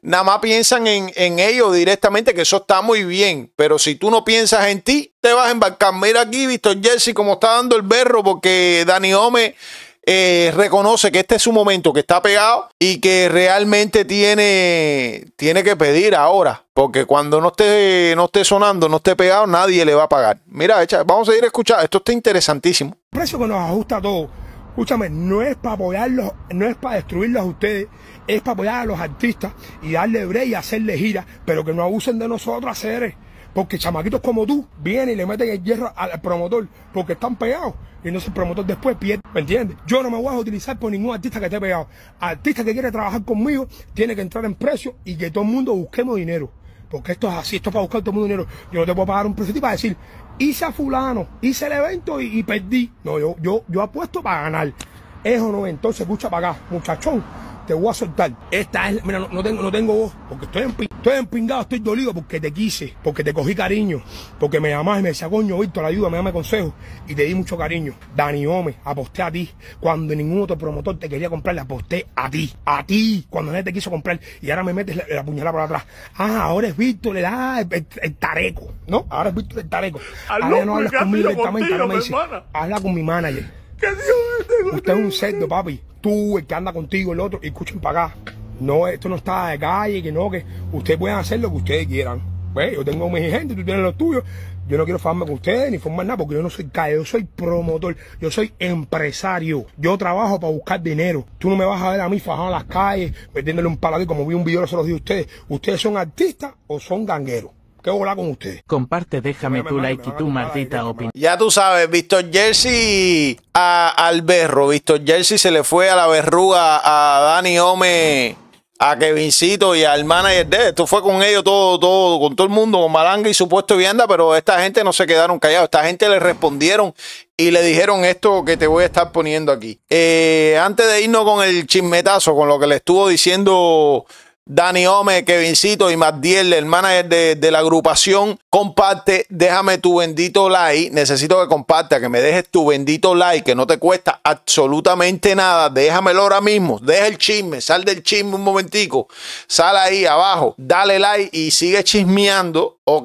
nada más piensan en, en ellos directamente, que eso está muy bien. Pero si tú no piensas en ti, te vas a embarcar. Mira aquí Víctor Jersey como está dando el berro, porque Dani Gómez eh, reconoce que este es su momento, que está pegado y que realmente tiene, tiene que pedir ahora. Porque cuando no esté, no esté sonando, no esté pegado, nadie le va a pagar. Mira, echa, vamos a ir a escuchar. Esto está interesantísimo. El precio que nos ajusta a todos. Escúchame, no es para apoyarlos, no es para destruirlos a ustedes, es para apoyar a los artistas y darle break y hacerle gira, pero que no abusen de nosotros, hacer, porque chamaquitos como tú vienen y le meten el hierro al promotor porque están pegados y entonces el promotor después pierde, ¿me entiendes? Yo no me voy a utilizar por ningún artista que esté pegado. Artista que quiere trabajar conmigo tiene que entrar en precio y que todo el mundo busquemos dinero. Porque esto es así, esto es para buscar todo el mundo dinero. Yo no te puedo pagar un precio para decir, hice a fulano, hice el evento y, y perdí. No, yo, yo, yo apuesto para ganar. Eso no, entonces escucha para acá, muchachón, te voy a soltar. Esta es, mira, no, no tengo, no tengo voz, porque estoy, empi, estoy empingado, estoy dolido porque te quise, porque te cogí cariño, porque me llamás y me decía, coño, Víctor, ayuda, dame consejo, y te di mucho cariño. Dani Gómez, aposté a ti, cuando ningún otro promotor te quería comprar, le aposté a ti, a ti, cuando nadie te quiso comprar, y ahora me metes la, la puñalada por atrás. Ah, ahora es Víctor, le da el, el, el tareco, ¿no? Ahora es Víctor el tareco. Ahora ya no hablas conmigo directamente, ahora me dice, habla con mi manager. Usted es un cerdo, papi. Tú, el que anda contigo, el otro, y escuchen para acá. No, esto no está de calle, que no, que ustedes pueden hacer lo que ustedes quieran. ¿Ves? Yo tengo mi gente, tú tienes los tuyos. Yo no quiero formarme con ustedes ni formar nada, porque yo no soy calle, yo soy promotor, yo soy empresario. Yo trabajo para buscar dinero. Tú no me vas a ver a mí fajado en las calles, metiéndole un palo aquí, como vi un video se los di a ustedes. ¿Ustedes son artistas o son gangueros? ¿Qué volar con ustedes? Comparte, déjame tu like y tu maldita opinión. Ya tú sabes, Víctor Jersey a, al berro. Víctor Jersey se le fue a la verruga a Dani Gómez, a Kevincito y al manager de esto. Fue con ellos todo, todo, con todo el mundo, con Malanga y su puesto de vianda, pero esta gente no se quedaron callados. Esta gente le respondieron y le dijeron esto que te voy a estar poniendo aquí. Eh, antes de irnos con el chismetazo, con lo que le estuvo diciendo Dani Gómez, Kevincito y Matiel, el manager de, de la agrupación, comparte, déjame tu bendito like. Necesito que compartas, que me dejes tu bendito like, que no te cuesta absolutamente nada. Déjamelo ahora mismo, deja el chisme, sal del chisme un momentico, sal ahí abajo, dale like y sigue chismeando, ¿ok?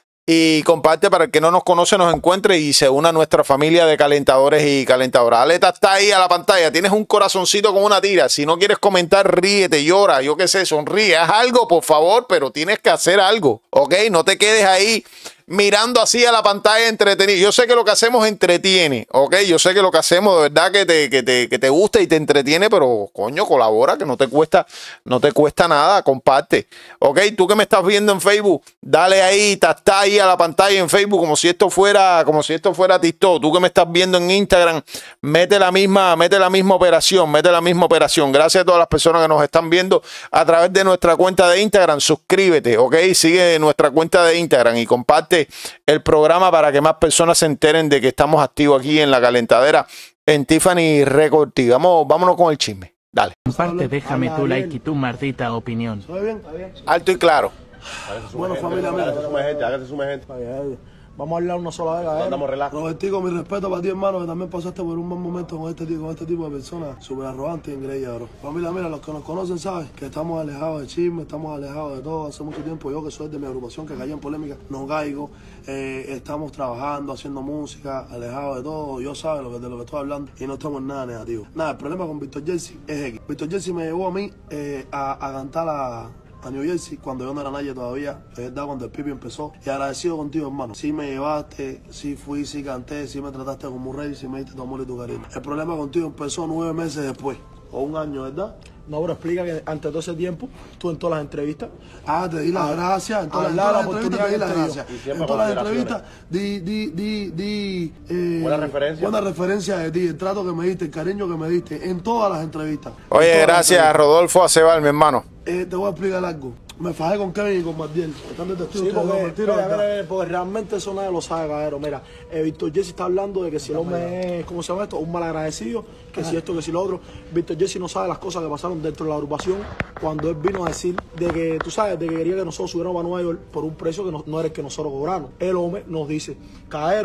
Y comparte para el que no nos conoce, nos encuentre y se una a nuestra familia de calentadores y calentadoras. Aleta está ahí a la pantalla. Tienes un corazoncito con una tira. Si no quieres comentar, ríete, llora, yo qué sé, sonríe. Haz algo, por favor, pero tienes que hacer algo. ¿Ok? No te quedes ahí mirando así a la pantalla entretenido. Yo sé que lo que hacemos entretiene, ¿ok? Yo sé que lo que hacemos de verdad que te, que te, que te gusta y te entretiene, pero coño, colabora, que no te cuesta, no te cuesta nada, comparte, ¿ok? Tú que me estás viendo en Facebook, dale ahí, está ahí a la pantalla en Facebook como si esto fuera, como si esto fuera TikTok. Tú que me estás viendo en Instagram, mete la misma, mete la misma operación, mete la misma operación. Gracias a todas las personas que nos están viendo a través de nuestra cuenta de Instagram. Suscríbete, ¿ok? Sigue nuestra cuenta de Instagram y comparte el programa para que más personas se enteren de que estamos activos aquí en la calentadera en Tiffany Record T V. Vamos, vámonos con el chisme. Dale. Comparte, déjame tu like y tu maldita opinión. ¿Todo bien? ¿Está bien? Alto y claro. Bueno, familia mía. Hágase suma gente, hágase suma gente. Vamos a hablar una sola vez, ¿eh? Damos relajo. Robertico, mi respeto para ti, hermano, que también pasaste por un buen momento con este tipo, con este tipo de personas súper arrogantes y engreídas, bro. Familia, mira, los que nos conocen saben que estamos alejados de chisme, estamos alejados de todo. Hace mucho tiempo yo, que soy de mi agrupación, que caí en polémica, no caigo. Eh, estamos trabajando, haciendo música, alejados de todo. Yo sabe lo que, de lo que estoy hablando y no estamos en nada negativo. Nada, el problema con Víctor Jersey es X. Víctor Jersey me llevó a mí eh, a, a cantar a... a New Jersey cuando yo no era nadie todavía, es verdad, cuando el Pipi empezó, y agradecido contigo, hermano. Sí me llevaste, sí fui, sí canté, sí me trataste como un rey, sí me diste tu amor y tu cariño. El problema contigo empezó nueve meses después, o un año, ¿verdad? No, pero explica que ante todo ese tiempo, tú en todas las entrevistas... Ah, te di las gracias. En todas, la las entrevistas te di las gracias. En todas las entrevistas di, di, di, di... Eh, buena referencia. Buena referencia de ti, el trato que me diste, el cariño que me diste, en todas las entrevistas. Oye, gracias a Rodolfo Aceval, mi hermano. Eh, te voy a explicar algo. Me fajé con Kevin y con Matiel. Están de testigo. Sí, porque, mentira, mira, mira, mira, porque realmente eso nadie lo sabe, caballero. Mira, eh, Víctor Jersey está hablando de que si el hombre es, ¿cómo se llama esto? Un malagradecido, que Ajá. si esto, que si lo otro. Víctor Jersey no sabe las cosas que pasaron dentro de la agrupación cuando él vino a decir de que, tú sabes, de que quería que nosotros subiéramos a Nueva York por un precio que no, no era el que nosotros cobramos. El hombre nos dice, caballero,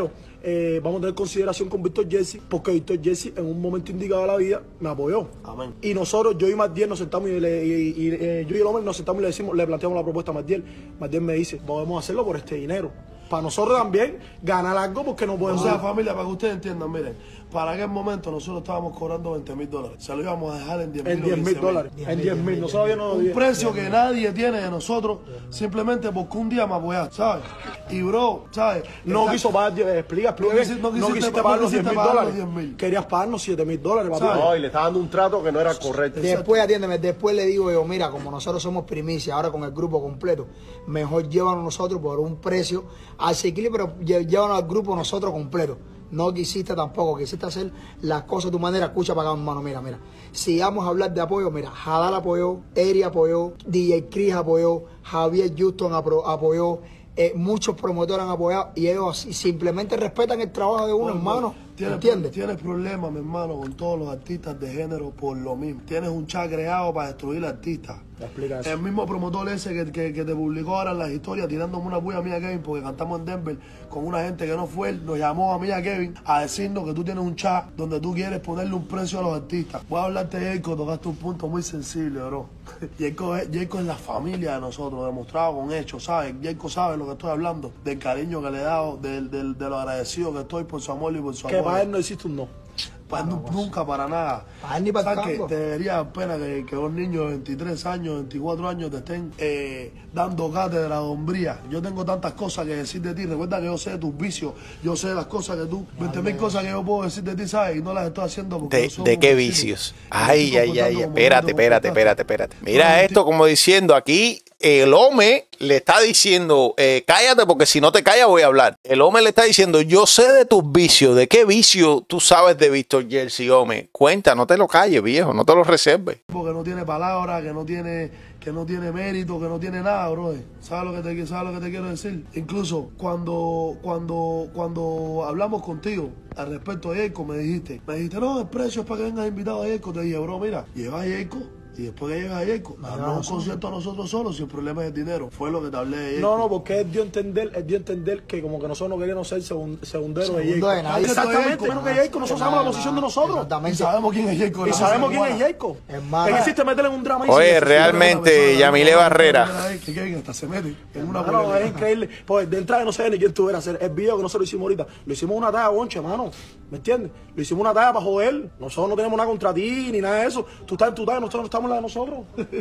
eh, vamos a tener consideración con Víctor Jesse, porque Víctor Jesse en un momento indicado de la vida me apoyó. Amén. Y nosotros, yo y Mardiel nos sentamos y, le, y, y eh, yo y el hombre nos sentamos y le decimos, le planteamos la propuesta a Mardiel. Mardiel me dice, podemos hacerlo por este dinero. Para nosotros también ganar algo porque no podemos... O sea, familia, para que ustedes entiendan, miren, para aquel momento nosotros estábamos cobrando veinte mil dólares. Se lo íbamos a dejar en diez mil. En diez mil dólares. En diez mil. Nosotros habíamos un precio que nadie tiene de nosotros simplemente porque un día me apoyaste, ¿sabes? Y bro, ¿sabes? No quiso pagar, explica, explica. No quisiste, no no quisiste pagar pagar los quisiste diez mil pagar los dólares. diez mil. Querías pagarnos siete mil dólares, papá. No, y le estaba dando un trato que no era correcto. Después, atiéndeme, después le digo yo, mira, como nosotros somos primicia, ahora con el grupo completo, mejor llévanos nosotros por un precio asequible, pero llévanos al grupo nosotros completo. No quisiste tampoco, quisiste hacer las cosas de tu manera. Escucha para acá, hermano, mira, mira. Si vamos a hablar de apoyo, mira, Jadal apoyó, Eri apoyó, D J Chris apoyó, Javier Houston apoyó, eh, muchos promotores han apoyado y ellos simplemente respetan el trabajo de uno, bueno, hermano. Tienes, ¿Entiendes? Tienes problemas, mi hermano, con todos los artistas de género por lo mismo. Tienes un chat creado para destruir artistas. El mismo promotor ese que, que, que te publicó ahora en las historias tirándome una bulla a mí a Kevin porque cantamos en Denver con una gente que no fue él, nos llamó a mí a Kevin a decirnos que tú tienes un chat donde tú quieres ponerle un precio a los artistas. Voy a hablarte de Jayco, tocaste un punto muy sensible, bro. Jayco es, Jayco es la familia de nosotros, demostrado con hechos, ¿sabes? Jayco sabe lo que estoy hablando, del cariño que le he dado, del, del, de lo agradecido que estoy por su amor y por su amor. Que para él no existe un no. Para no, nunca, para nada. Para él ni para el campo. Te daría pena que, que un niño de veintitrés años, veinticuatro años te estén eh, dando cátedra de hombría. Yo tengo tantas cosas que decir de ti. Recuerda que yo sé de tus vicios, yo sé de las cosas que tú, veinte mil cosas que yo puedo decir de ti, ¿sabes? Y no las estoy haciendo porque ¿De, ¿de qué vicios? Ay, ay, ay, espérate, espérate, espérate, espérate. Mira esto como diciendo aquí, el hombre le está diciendo, eh, cállate porque si no te callas voy a hablar. El hombre le está diciendo, yo sé de tus vicios. ¿De qué vicio tú sabes de Víctor Jesse, hombre? Cuenta, no te lo calles, viejo, no te lo reserves. Porque no tiene palabra, que no tiene, que no tiene mérito, que no tiene nada, bro. ¿Sabes lo que te, sabes lo que te quiero decir? Incluso cuando, cuando, cuando hablamos contigo al respecto de Jayco, me dijiste, me dijiste, no, el precio es para que vengas invitado a Jayco. Te dije, bro, mira, lleva a Jayco. Y después que llega a Jayco, no un concierto a nosotros solos, si el problema es el dinero. Fue lo que te hablé de Jayco. No, no, porque él dio a entender, él dio a entender que como que nosotros no queríamos ser segunderos segundero de Jayco. De nadie. Exactamente, menos que Jayco, nosotros sabemos la posición de nosotros. Y sabemos quién es Jayco. Y sabemos quién es Jayco. ¿Qué quisiste meterle en un drama? Oye, realmente, Yamile Barrera. Que hasta se mete en una no, es increíble. Pues de entrada no sé ni quién tuviera hacer. El video que nosotros hicimos ahorita, lo hicimos una talla, bonche, hermano. ¿Me entiendes? Lo hicimos una talla para joder. Nosotros no tenemos nada contra ti ni nada de eso. Tú estás en tu talla, nosotros no estamos en la de nosotros.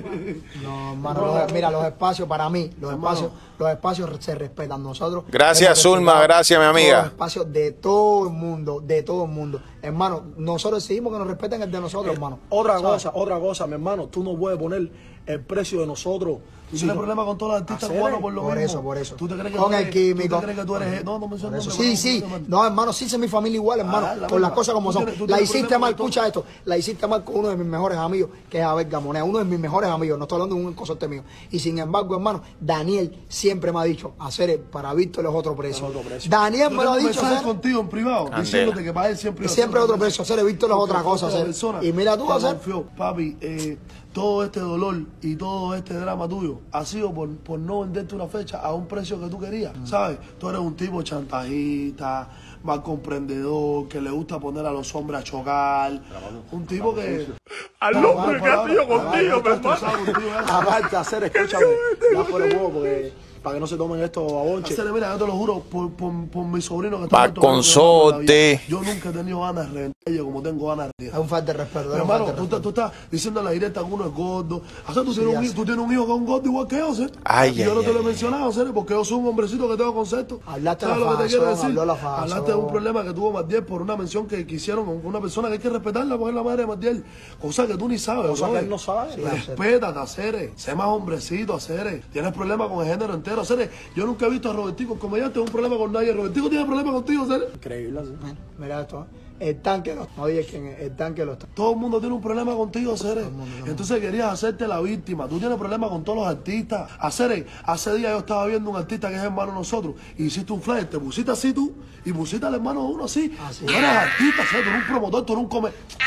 No, hermano, no. Los, mira, los espacios para mí, los hermano. espacios, los espacios se respetan nosotros. Gracias, Zulma, gracias, mi amiga. Los espacios de todo el mundo, de todo el mundo. Hermano, nosotros exigimos que nos respeten el de nosotros, eh, hermano. Otra ¿sabes? cosa, otra cosa, mi hermano, tú no puedes poner el precio de nosotros. ¿Tú tienes problemas con todos los artistas cubanos por lo por mismo? Eso, por eso, ¿Tú te crees que con tú eres, el químico. ¿Tú te crees que tú eres? No, no me suena. Sí, sí. No, hermano, sí, es mi familia igual, hermano. Ah, con las cosas como son. Tienes, la hiciste mal, escucha esto. La hiciste mal con uno de mis mejores amigos, que es Abel Gamonea. Uno de mis mejores amigos. No estoy hablando de un consorte mío. Y sin embargo, hermano, Daniel siempre me ha dicho, hacer para Víctor es otro precio. Otro precio. Daniel me lo ha dicho. Hacer contigo en privado, diciéndote que para él siempre es siempre otro precio. Hacer Víctor es otra cosa. Y mira tú, hacer. Papi, eh, todo este dolor y todo este drama tuyo ha sido por, por no venderte una fecha a un precio que tú querías, ¿sabes? Tú eres un tipo chantajista, mal comprendedor, que le gusta poner a los hombres a chocar, un tipo que... Al hombre que ha sido contigo, mi hermano. Aparte, hacer, escúchame, ya fuera un poco porque... Para que no se tomen esto a bonche. Hacer, mira, yo te lo juro, por, por, por mi sobrino que está... Pa' consorte. Yo nunca he tenido ganas de reventar como tengo ganas de... Es un falta de respeto. Pero, hermano, tú, tú estás diciendo en la directa que uno es gordo. O sea, tú, sí, tienes un, tú tienes un hijo que es un gordo igual que yo, ¿sí? Ay, y yo ay, no te ay, lo he mencionado, ¿sí? Porque yo soy un hombrecito que tengo concepto. Hablaste ¿sabes la lo que te quiero fazón, decir? la fazón. Hablaste de un problema que tuvo Mardiel por una mención que, que hicieron con una persona que hay que respetarla porque es la madre de Mardiel. Cosa que tú ni sabes. Cosa que él no sabe. Respétate, Aceres. Sé más hombrecito, Aceres. Tienes problemas con el género entero, Aceres. Yo nunca he visto a Robertico, el comediante, un problema con nadie. Robertico tiene problemas contigo, Aceres. Increíble, así. Bueno, mira esto, el tanque lo está. No digas quién es, el tanque lo está. Todo el mundo tiene un problema contigo, Aceres. Entonces querías hacerte la víctima. Tú tienes problemas con todos los artistas. Aceres, hace días yo estaba viendo un artista que es hermano de nosotros y hiciste un flyer, te pusiste así tú y pusiste al hermano de uno así. así. Tú eres artista, Aceres, tú eres un promotor, tú eres un come...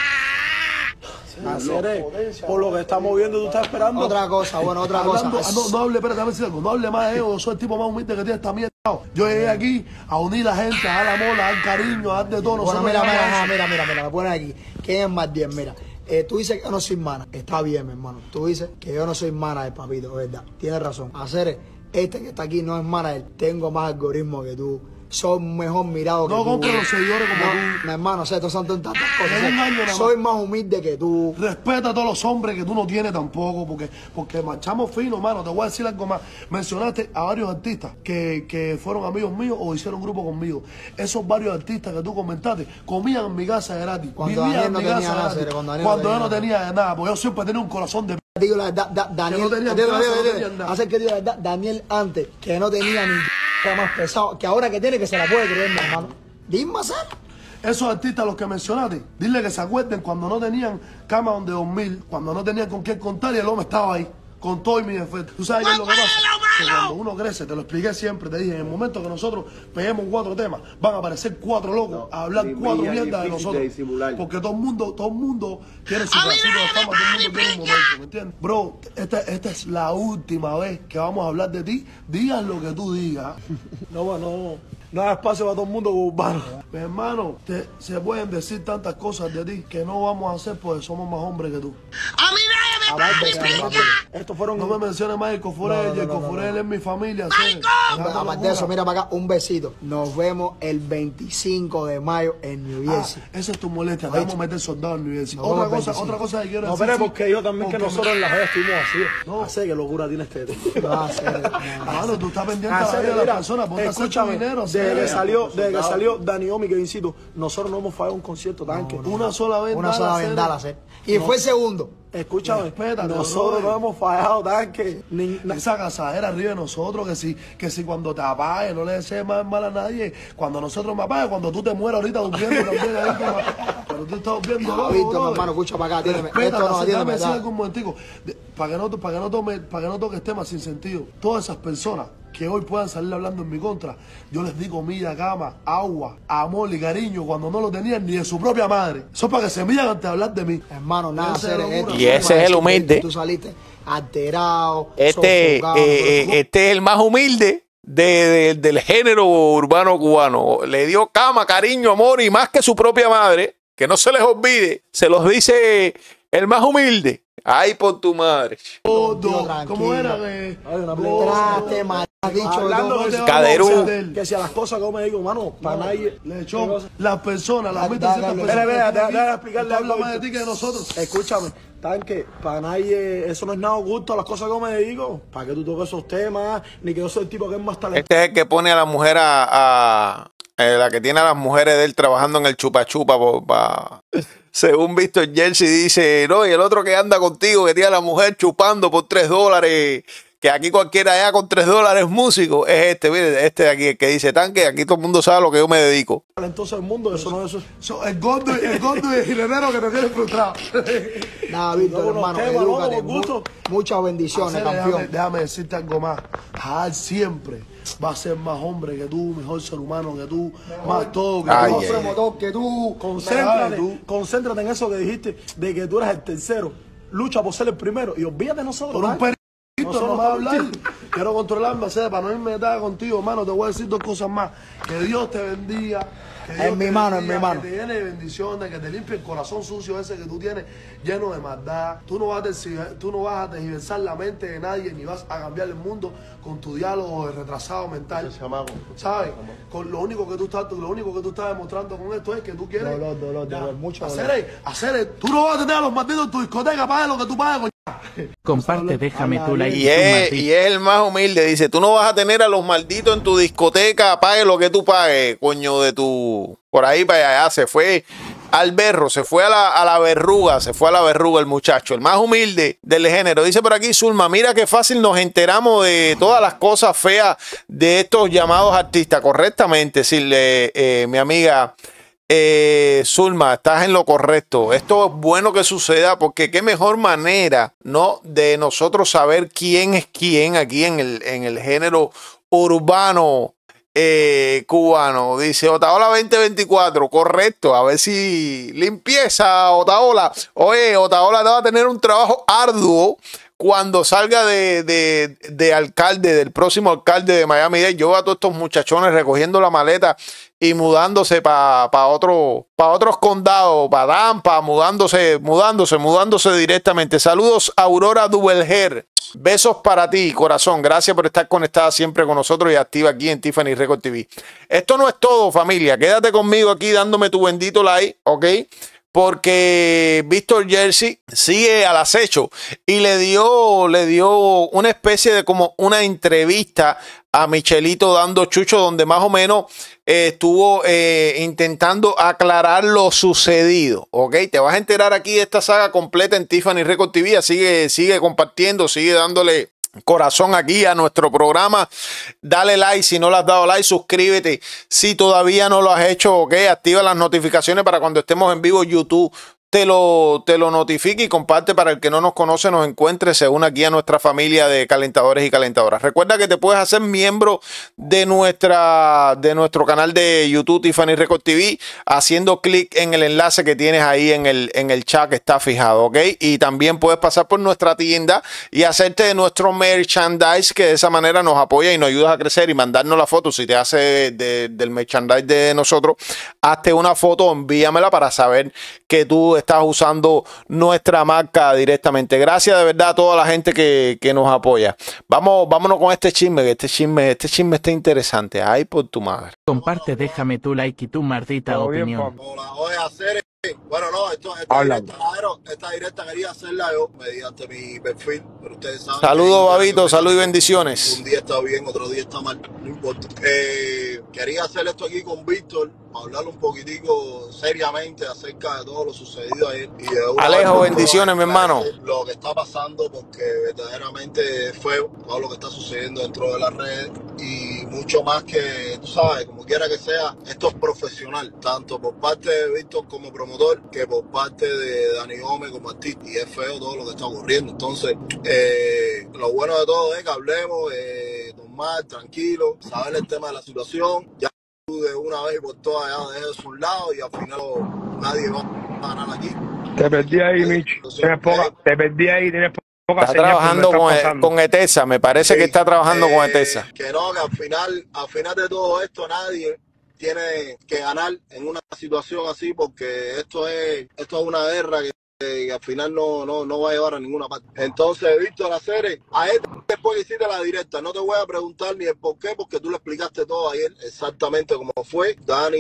Aceres, por lo que estamos viendo, tú estás esperando. Otra cosa, bueno, otra Hablando, cosa. No, no hable, espérate, déjame decir algo. No hable más de ellos, yo soy el tipo más humilde que tiene esta mierda. Yo llegué aquí a unir a la gente, a dar amor, a dar cariño, a dar de todo. Bueno, mira, mira, mira, mira, mira, me ponen aquí. ¿Quién es más bien? Mira, eh, tú dices que yo no soy mana. Está bien, mi hermano. Tú dices que yo no soy mana del papito, ¿verdad? Tienes razón. Hacer este que está aquí no es mana de él. Tengo más algoritmo que tú. Soy mejor mirado no que tú. No compro los seguidores como no, tú. Mi hermano, o sea, estos son tantas cosas. Es un año, soy más humilde que tú. Respeta a todos los hombres que tú no tienes tampoco, porque, porque marchamos fino, mano. Te voy a decir algo más. Mencionaste a varios artistas que, que fueron amigos míos o hicieron grupo conmigo. Esos varios artistas que tú comentaste comían en mi casa gratis. Cuando vivían Daniel en no mi tenía casa nada, gratis. cuando, cuando yo no tenía nada, porque yo siempre tenía un corazón de... Digo la verdad, da, Daniel, no tenía digo, casa, digo, no digo, tenía nada. hace que digo la verdad, Daniel antes, que no tenía ni era más pesado, que ahora que tiene que se la puede creer, mi hermano. Dime hacer. Esos artistas, los que mencionaste, dile que se acuerden cuando no tenían cama donde dormir, cuando no tenían con quién contar y el hombre estaba ahí, con todo y mi defecto. ¿Tú sabes qué es lo que pasa? Que cuando uno crece, te lo expliqué siempre, te dije, en el momento que nosotros peguemos cuatro temas, van a aparecer cuatro locos a hablar cuatro mierdas de nosotros. Porque todo el mundo, todo el mundo quiere su pedacito de fama, todo el mundo quiere un momento, ¿me entiendes? Bro, esta, esta es la última vez que vamos a hablar de ti, digas lo que tú digas. No, bueno, no hay espacio para todo el mundo urbano. Mi hermano, te, se pueden decir tantas cosas de ti que no vamos a hacer porque somos más hombres que tú. A mí nadie me Aparte, Estos fueron... No me menciones más el Cofurel, No, no, el no, Cofurel no, no. es mi familia. aparte de eso, mira para acá, un besito. Nos vemos el veinticinco de mayo en New Ah, Jersey. esa es tu molestia, te vamos a meter soldados en New Jersey. Nos Otra vemos cosa, veinticinco. otra cosa que quiero No, decir. pero sí, porque yo también que porque nosotros en la joya estuvimos así. No. No sé qué locura tiene este. No va a ser, no va a Mano, ser. tú estás pendiente Ah, a la serio, vida de mira, la persona, ponte a hacer tu escúchame, dinero. desde que serio. salió, desde que salió Dani Omi, que incito, nosotros no hemos fallado un concierto tanque. Una sola vez. Una sola vendala hacer. Y fue el segundo. Escúchame, Respétate, nosotros brother. no hemos fallado tanque. Ni, na- Esa casadera arriba de nosotros, que si, que si cuando te apagues no le desees más mal a nadie. Cuando nosotros me apaguen, cuando tú te mueras ahorita durmiendo también ahí, como- cuando tú estás durmiendo. No, loco, Víctor, brother. hermano, escucha para acá, atiéndeme. Respeta, Esto no, déjame atiéndeme, decir dale. algo un momentico. De- Para que no, para que no tome, para que no toques temas sin sentido. Todas esas personas que hoy puedan salir hablando en mi contra, yo les di comida, cama, agua, amor y cariño cuando no lo tenían ni de su propia madre. Eso es para que se miran antes de hablar de mí. Hermano, nada, Esa hacer es la esto. locura. Y ese es el humilde. Tú saliste alterado, Este, sofocado, eh, pero- este es el más humilde de, de- del género urbano cubano. Le dio cama, cariño, amor y más que su propia madre. Que no se les olvide. Se los dice el más humilde. Ay, por tu madre. Gordo, tranquilo. ¿cómo era? Que, Ay, una gordo, Traste, mal dicho. Hablando todo. de eso, Caderú. o sea, que si a las cosas que yo me digo, mano, para nadie. Lechón, las personas, las Da- mil da- trescientas dale, personas. Espera, que espera, están déjame aquí, explicarle tú hablas algo, más de ti Víctor. que de nosotros. Escúchame, tanque, para nadie, eso no es nada oculto a las cosas que yo me dedico. Para que tú toques esos temas, ni que yo soy el tipo que es más talentoso. Este es el que pone a la mujer a... a- eh, la que tiene a las mujeres de él trabajando en el chupa chupa. por- pa- Según Víctor Jersey dice, no, y el otro que anda contigo, que tiene a la mujer chupando por tres dólares, que aquí cualquiera allá con tres dólares músico, es este, mire, este de aquí, el que dice tanque, aquí todo el mundo sabe a lo que yo me dedico. talentoso del mundo, eso no es eso. So, el gordo, el gordo y el gilenero que te tienen frustrado. Nada, Víctor, Luego nos hermano, temas, luego edúcate. por gusto. Mu- Muchas bendiciones, Hacer, campeón. déjame, déjame decirte algo más. Jal siempre va a ser más hombre que tú, mejor ser humano que tú, más todo que Ay, tú. ay, Más promotor que tú. Concéntrate, tú. concéntrate en eso que dijiste, de que tú eres el tercero. Lucha por ser el primero y olvídate de nosotros. Por un ¿vale? perito, Nosotros no me va a hablar. estamos- Quiero controlarme, o sea, para no irme detrás contigo, hermano. Te voy a decir dos cosas más. Que Dios te bendiga. Que Dios En mi te mano, en bendiga, mi mano. Que te llene de bendiciones, que te limpie el corazón sucio ese que tú tienes, lleno de maldad. Tú no vas a, tergiver- tú no vas a tergiversar la mente de nadie, ni vas a cambiar el mundo con tu diálogo de retrasado mental. ¿Sabes? Con lo único que tú estás, lo único que tú estás demostrando con esto es que tú quieres. Dolor, dolor, Ya, dolor, mucho hacer dolor. es- hacer es- tú no vas a tener a los malditos en tu discoteca, pague lo que tú pagues, coño. Comparte, déjame tu like Y y tu es, maldita. y es el más humilde. Dice, tú no vas a tener a los malditos en tu discoteca, pague lo que tú pagues, coño de tu... Por ahí para allá, se fue al berro, se fue a la, a la verruga, se fue a la verruga el muchacho, el más humilde del género. Dice por aquí Zulma, mira qué fácil nos enteramos de todas las cosas feas de estos llamados artistas. Correctamente, decirle, eh, mi amiga... Eh, Zulma, estás en lo correcto. Esto es bueno que suceda porque qué mejor manera, ¿no?, de nosotros saber quién es quién aquí en el, en el género urbano eh, cubano. Dice Otaola veinte veinticuatro, correcto. A ver si limpieza, Otaola. Oye, Otaola te va a tener un trabajo arduo cuando salga de, de, de alcalde, del próximo alcalde de Miami-Dade, yo veo a todos estos muchachones recogiendo la maleta y mudándose para pa otro, pa otros condados, para Tampa, mudándose, mudándose, mudándose directamente. Saludos, Aurora Dubelger. Besos para ti, corazón. Gracias por estar conectada siempre con nosotros y activa aquí en Tiffany Record T V. Esto no es todo, familia. Quédate conmigo aquí dándome tu bendito like, ¿ok? Porque Víctor Jersey sigue al acecho y le dio, le dio una especie de como una entrevista a Michelito Dando Chucho, donde más o menos eh, estuvo eh, intentando aclarar lo sucedido, ¿ok? Te vas a enterar aquí de esta saga completa en Tiffany Record T V. Sigue, sigue compartiendo, sigue dándole corazón aquí a nuestro programa. Dale like si no le has dado like, suscríbete si todavía no lo has hecho, ok, activa las notificaciones para cuando estemos en vivo YouTube te lo, te lo notifique y comparte para el que no nos conoce, nos encuentre, se une aquí a nuestra familia de calentadores y calentadoras. Recuerda que te puedes hacer miembro de nuestra de nuestro canal de YouTube Tiffany Record T V haciendo clic en el enlace que tienes ahí en el, en el chat que está fijado, ok. Y también puedes pasar por nuestra tienda y hacerte de nuestro merchandise, que de esa manera nos apoya y nos ayudas a crecer y mandarnos la foto. Si te hace de, de, del merchandise de nosotros, hazte una foto, envíamela para saber que tú estás usando nuestra marca directamente. Gracias de verdad a toda la gente que, que nos apoya. Vamos, vámonos con este chisme, que este chisme, este chisme está interesante. Ay, por tu madre. Comparte, déjame tu like y tu maldita opinión. Hola, voy a hacer. Bueno, no, esto, esta, directa, claro, esta directa quería hacerla yo mediante mi perfil, pero ustedes saben. Saludos, Babito, salud y bendiciones. Un día está bien, otro día está mal, no importa. Eh, quería hacer esto aquí con Víctor, para hablar un poquitico seriamente acerca de todo lo sucedido ayer. Y de Alejo, bendiciones, mi hermano. Lo que está pasando, porque verdaderamente es feo todo lo que está sucediendo dentro de las redes y mucho más que, tú sabes, como quiera que sea, esto es profesional, tanto por parte de Víctor como promotor, que por parte de Dani Gómez como artista, y es feo todo lo que está ocurriendo. Entonces, eh, lo bueno de todo es que hablemos eh, normal, tranquilo, saber el tema de la situación, ya de una vez y por todas ya dejes eso a un lado y al final nadie va a ganar aquí. Te perdí ahí, Mitch. Tienes poca, te perdí ahí, tienes poca Está trabajando con, el, con Etesa, me parece sí, que está trabajando eh, con Etesa. Que no, que al final, al final de todo esto nadie tiene que ganar en una situación así, porque esto es esto es una guerra que, que al final no, no, no va a llevar a ninguna parte. Entonces, Víctor Aceres, a él después hiciste la directa, no te voy a preguntar ni el por qué, porque tú le explicaste todo ayer exactamente cómo fue. Dani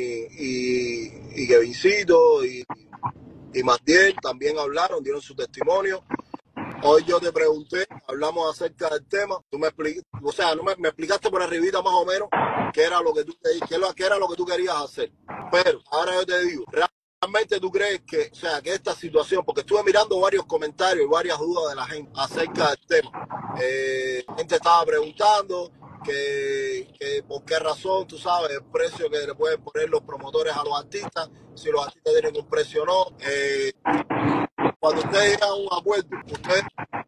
y, y Kevincito y, y Matiel también hablaron, dieron su testimonio. Hoy yo te pregunté, hablamos acerca del tema, tú me explicaste, o sea, no me, me explicaste por arribita más o menos qué era lo que tú qué, qué era lo que tú querías hacer. Pero ahora yo te digo, ¿realmente tú crees que, o sea, que esta situación, porque estuve mirando varios comentarios y varias dudas de la gente acerca del tema? Eh, la gente estaba preguntando que, que por qué razón, tú sabes, el precio que le pueden poner los promotores a los artistas, si los artistas tienen un precio o no. Eh, Cuando ustedes llegan a un acuerdo, ustedes,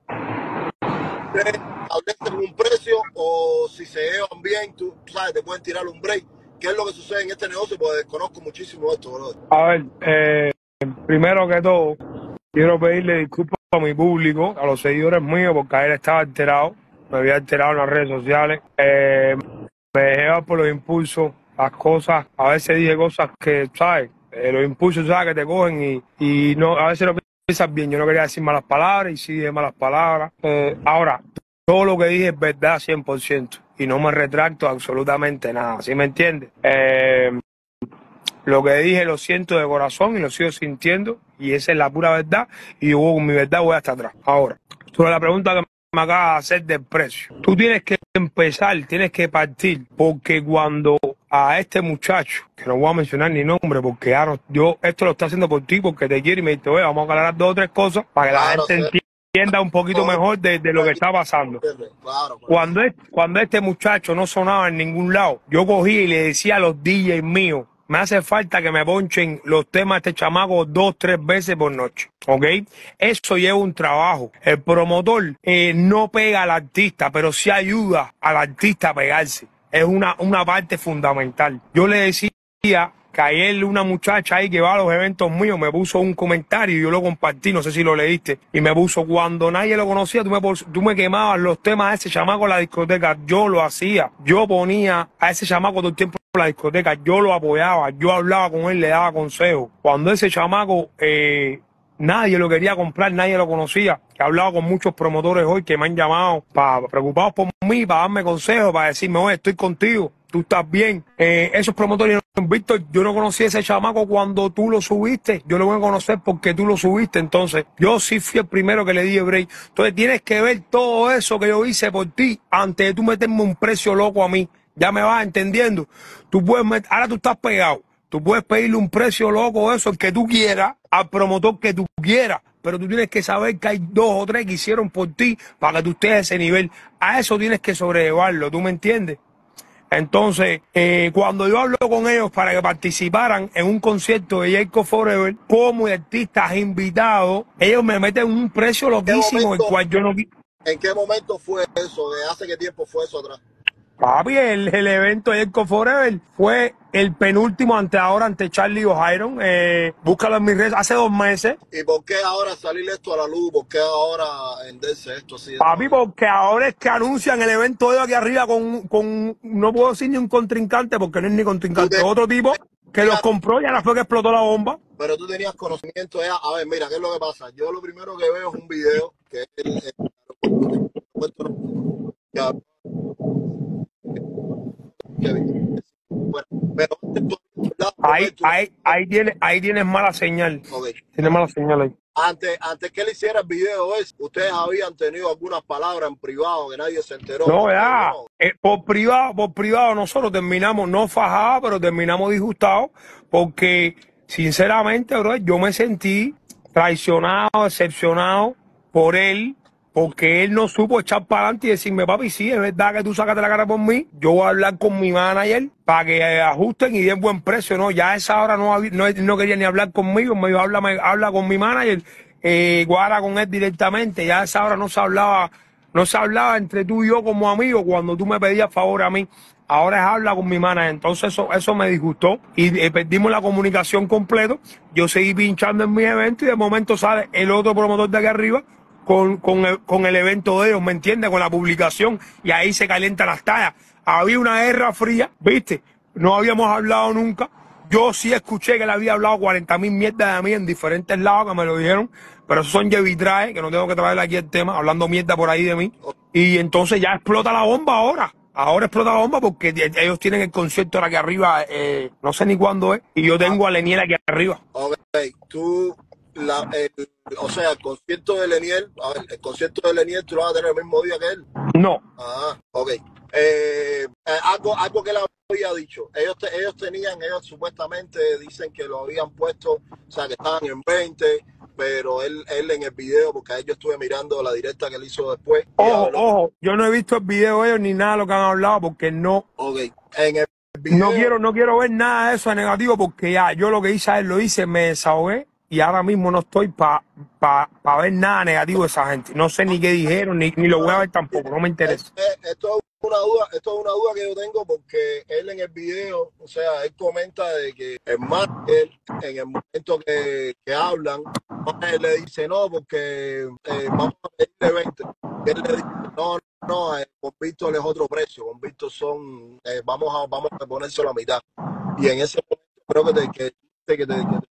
ustedes establecen un precio, o si se llevan bien, tú, tú sabes, te pueden tirar un break. ¿Qué es lo que sucede en este negocio? Porque desconozco muchísimo esto, brother. A ver, eh, primero que todo, quiero pedirle disculpas a mi público, a los seguidores míos, porque ayer estaba alterado, me había alterado en las redes sociales. Eh, me dejé llevar por los impulsos, las cosas, a veces dije cosas que, ¿sabes? Eh, los impulsos, ¿sabes? Que te cogen y, y no, a veces no piensas bien. Yo no quería decir malas palabras y sí dije malas palabras. Eh, ahora, todo lo que dije es verdad cien por ciento y no me retracto absolutamente nada, ¿sí me entiendes? Eh, lo que dije lo siento de corazón y lo sigo sintiendo y esa es la pura verdad y yo con mi verdad voy hasta atrás. Ahora, sobre la pregunta que me acabas de hacer del precio, tú tienes que empezar, tienes que partir, porque cuando a este muchacho, que no voy a mencionar ni nombre, porque ya no, yo esto lo estoy haciendo por ti, porque te quiero y me dice, oye, vamos a aclarar dos o tres cosas para que la gente entienda un poquito mejor de, de lo que está pasando. Cuando, es, cuando este muchacho no sonaba en ningún lado, yo cogí y le decía a los D Js míos, me hace falta que me ponchen los temas de este chamaco dos, tres veces por noche, ¿ok? Eso lleva un trabajo. El promotor eh, no pega al artista, pero sí ayuda al artista a pegarse. Es una, una parte fundamental. Yo le decía que ayer una muchacha ahí que va a los eventos míos me puso un comentario y yo lo compartí, no sé si lo leíste, y me puso, cuando nadie lo conocía, tú me, tú me quemabas los temas de ese chamaco en la discoteca. Yo lo hacía, yo ponía a ese chamaco todo el tiempo en la discoteca, yo lo apoyaba, yo hablaba con él, le daba consejos. Cuando ese chamaco... Eh, nadie lo quería comprar, nadie lo conocía. He hablado con muchos promotores hoy que me han llamado para, preocupados por mí, para darme consejos, para decirme, oye, estoy contigo, tú estás bien. Eh, esos promotores, Víctor, yo no conocí a ese chamaco cuando tú lo subiste, yo lo voy a conocer porque tú lo subiste. Entonces, yo sí fui el primero que le di break. Entonces, tienes que ver todo eso que yo hice por ti antes de tú meterme un precio loco a mí. Ya me vas entendiendo. Tú puedes meter, ahora tú estás pegado. Tú puedes pedirle un precio loco, eso, el que tú quieras, al promotor que tú quieras, pero tú tienes que saber que hay dos o tres que hicieron por ti para que tú estés a ese nivel. A eso tienes que sobrellevarlo, ¿tú me entiendes? Entonces, eh, cuando yo hablo con ellos para que participaran en un concierto de Jacob Forever, como artistas invitados, ellos me meten un precio loquísimo, el cual yo no... ¿En qué momento fue eso? ¿De hace qué tiempo fue eso atrás? Papi, el, el evento de Jacob Forever fue el penúltimo ante ahora, ante Charlie O'Hiron. Eh, búscalo en mis redes, hace dos meses. ¿Y por qué ahora salir esto a la luz? ¿Por qué ahora venderse esto así? Papi, porque ahora es que anuncian el evento de aquí arriba con, con, no puedo decir ni un contrincante, porque no es ni contrincante, te, otro tipo que los compró y ahora fue que explotó la bomba. Pero tú tenías conocimiento ya. A ver, mira, ¿qué es lo que pasa? Yo lo primero que veo es un video que es el, el, el, bueno, pero ahí, ahí, ahí, tienes, ahí tienes mala señal. Okay. Tienes mala señal ahí. Antes, antes que él hiciera el video ese, ustedes habían tenido algunas palabras en privado que nadie se enteró. No, ya. No. Eh, por privado, por privado nosotros terminamos, no fajados, pero terminamos disgustados, porque sinceramente, bro, yo me sentí traicionado, decepcionado por él. Porque él no supo echar para adelante y decirme, papi, sí, es verdad que tú sacaste la cara por mí, yo voy a hablar con mi manager para que ajusten y den buen precio. No, ya a esa hora no, no, no quería ni hablar conmigo, me dijo, habla, habla con mi manager, eh, guarda con él directamente. Ya a esa hora no se hablaba, no se hablaba entre tú y yo como amigos cuando tú me pedías favor a mí. Ahora es habla con mi manager. Entonces eso, eso me disgustó y eh, perdimos la comunicación completo. Yo seguí pinchando en mi evento y de momento sale el otro promotor de aquí arriba Con, con, el, con el evento de ellos, ¿me entiendes? Con la publicación, y ahí se calientan las tallas. Había una guerra fría, ¿viste? No habíamos hablado nunca. Yo sí escuché que él había hablado cuarenta mil mierdas de mí en diferentes lados, que me lo dijeron, pero esos son Yevitrae, que no tengo que traerle aquí el tema, hablando mierda por ahí de mí. Y entonces ya explota la bomba ahora. Ahora explota la bomba porque ellos tienen el concierto ahora aquí arriba, eh, no sé ni cuándo es, y yo tengo a Leniel aquí arriba. Ok, tú... La, el, o sea, el concierto de Leniel, a ver, el concierto de Leniel, ¿tú lo vas a tener el mismo día que él? No. Ah, ok. Eh, eh, algo, algo que él había dicho, ellos, te, ellos tenían, ellos supuestamente dicen que lo habían puesto, o sea, que estaban en veinte, pero él, él en el video, porque ahí yo estuve mirando la directa que él hizo después. Ojo, habló, ojo, yo no he visto el video de ellos ni nada de lo que han hablado, porque no. Ok, en el video. No quiero, no quiero ver nada de eso de negativo, porque ya yo lo que hice a él lo hice, me desahogué. Y ahora mismo no estoy para pa, pa ver nada negativo de esa gente. No sé ni qué dijeron, ni, ni lo voy a ver tampoco, no me interesa. Esto es una duda, esto es una duda que yo tengo porque él en el video, o sea, él comenta de que el manager, en el momento que, que hablan, él le dice no, porque eh, vamos a pedirle veinte. Y él le dice, no, no, eh, con Víctor es otro precio, con Víctor son, eh, vamos a vamos a ponerse la mitad. Y en ese momento creo que te, que, que, que, te, que te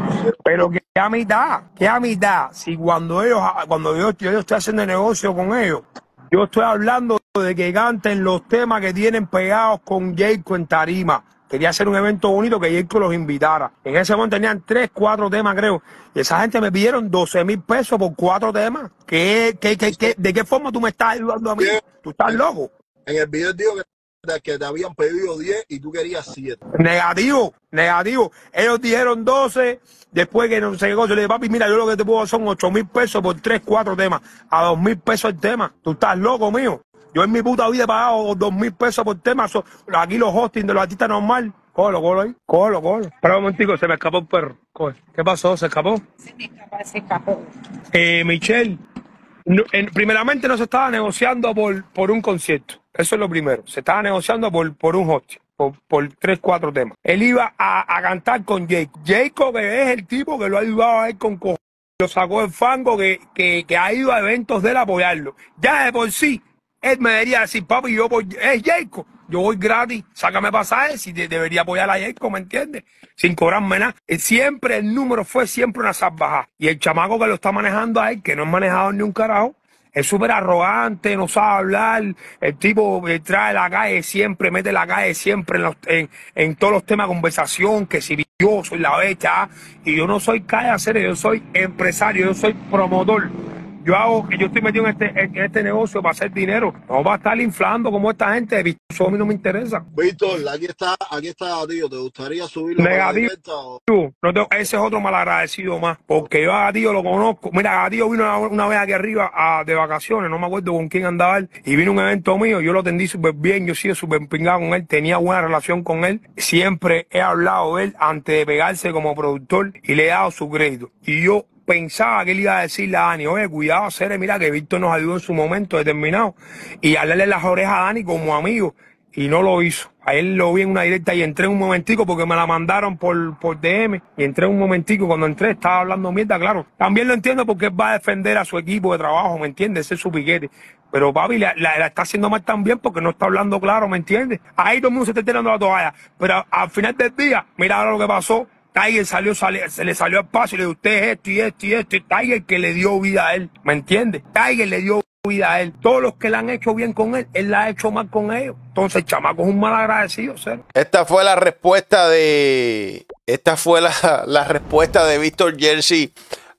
pero que a mitad, que a mitad, si cuando ellos, cuando yo, yo estoy haciendo negocio con ellos, yo estoy hablando de que canten los temas que tienen pegados con Jacob en tarima. Quería hacer un evento bonito que Jacob los invitara. En ese momento tenían tres, cuatro temas, creo. Y esa gente me pidieron doce mil pesos por cuatro temas. ¿Qué, qué, qué, qué, ¿De qué forma tú me estás ayudando a mí? ¿Tú estás loco? En el video digo que que te habían pedido diez y tú querías siete. Negativo, negativo. Ellos dijeron doce, después que no sé qué cosa. Yo le dije, papi, mira, yo lo que te puedo dar son ocho mil pesos por tres, cuatro temas. A dos mil pesos el tema. Tú estás loco, mío. Yo en mi puta vida he pagado dos mil pesos por tema. So, aquí los hostings de los artistas normal. Cógelo, cógelo ahí. Cógelo, cógelo. Espera un momentico, se me escapó el perro. Coge. ¿Qué pasó? ¿Se escapó? Se me escapó, se escapó. Eh, Michelle, no, en, primeramente no se estaba negociando por, por un concierto. Eso es lo primero. Se estaba negociando por, por un hosting. por, por tres, cuatro temas. Él iba a, a cantar con Jacob. Jacob, que es el tipo que lo ha ayudado a él con cojones. Lo sacó del fango, que, que, que ha ido a eventos de él a apoyarlo. Ya de por sí, él me debería decir, papi, yo voy, es Jacob, yo voy gratis, sácame pasaje, si de, debería apoyar a Jacob, ¿me entiendes? Sin cobrarme nada. Siempre el número fue siempre una salvajada. Y el chamaco que lo está manejando a él, que no es manejado ni un carajo, es súper arrogante, no sabe hablar. El tipo trae la calle siempre, mete la calle siempre en, los, en, en todos los temas de conversación, que si yo soy la becha, y yo no soy calle serio, yo soy empresario, yo soy promotor. Yo hago, yo estoy metido en este, en este negocio para hacer dinero. No va a estar inflando como esta gente. Eso a mí no me interesa. Víctor, aquí está, aquí está, tío. ¿Te gustaría subirlo? Negativo. O... No tengo, ese es otro malagradecido más. Porque yo a Gatillo lo conozco. Mira, Gatillo vino una, una vez aquí arriba a, de vacaciones. No me acuerdo con quién andaba él. Y vino un evento mío. Yo lo atendí súper bien. Yo sigo súper pingado con él. Tenía buena relación con él. Siempre he hablado de él antes de pegarse como productor. Y le he dado su crédito. Y yo pensaba que él iba a decirle a Dani, oye, cuidado, Cere, mira que Víctor nos ayudó en su momento determinado, y hablarle las orejas a Dani como amigo, y no lo hizo. A él lo vi en una directa y entré un momentico porque me la mandaron por, por D M, y entré un momentico, cuando entré estaba hablando mierda, claro. También lo entiendo porque él va a defender a su equipo de trabajo, ¿me entiendes? Ese es su piquete. Pero papi, la, la, la está haciendo mal también porque no está hablando claro, ¿me entiendes? Ahí todo el mundo se está tirando la toalla, pero al final del día, mira ahora lo que pasó. Tiger salió, salió, se le salió al paso y le dijo, usted es esto y esto y esto. Y Tiger que le dio vida a él, ¿me entiende? Tiger le dio vida a él. Todos los que le han hecho bien con él, él la ha hecho mal con ellos. Entonces el chamaco es un mal agradecido, ¿sí? Esta fue la respuesta de... Esta fue la, la respuesta de Víctor Jersey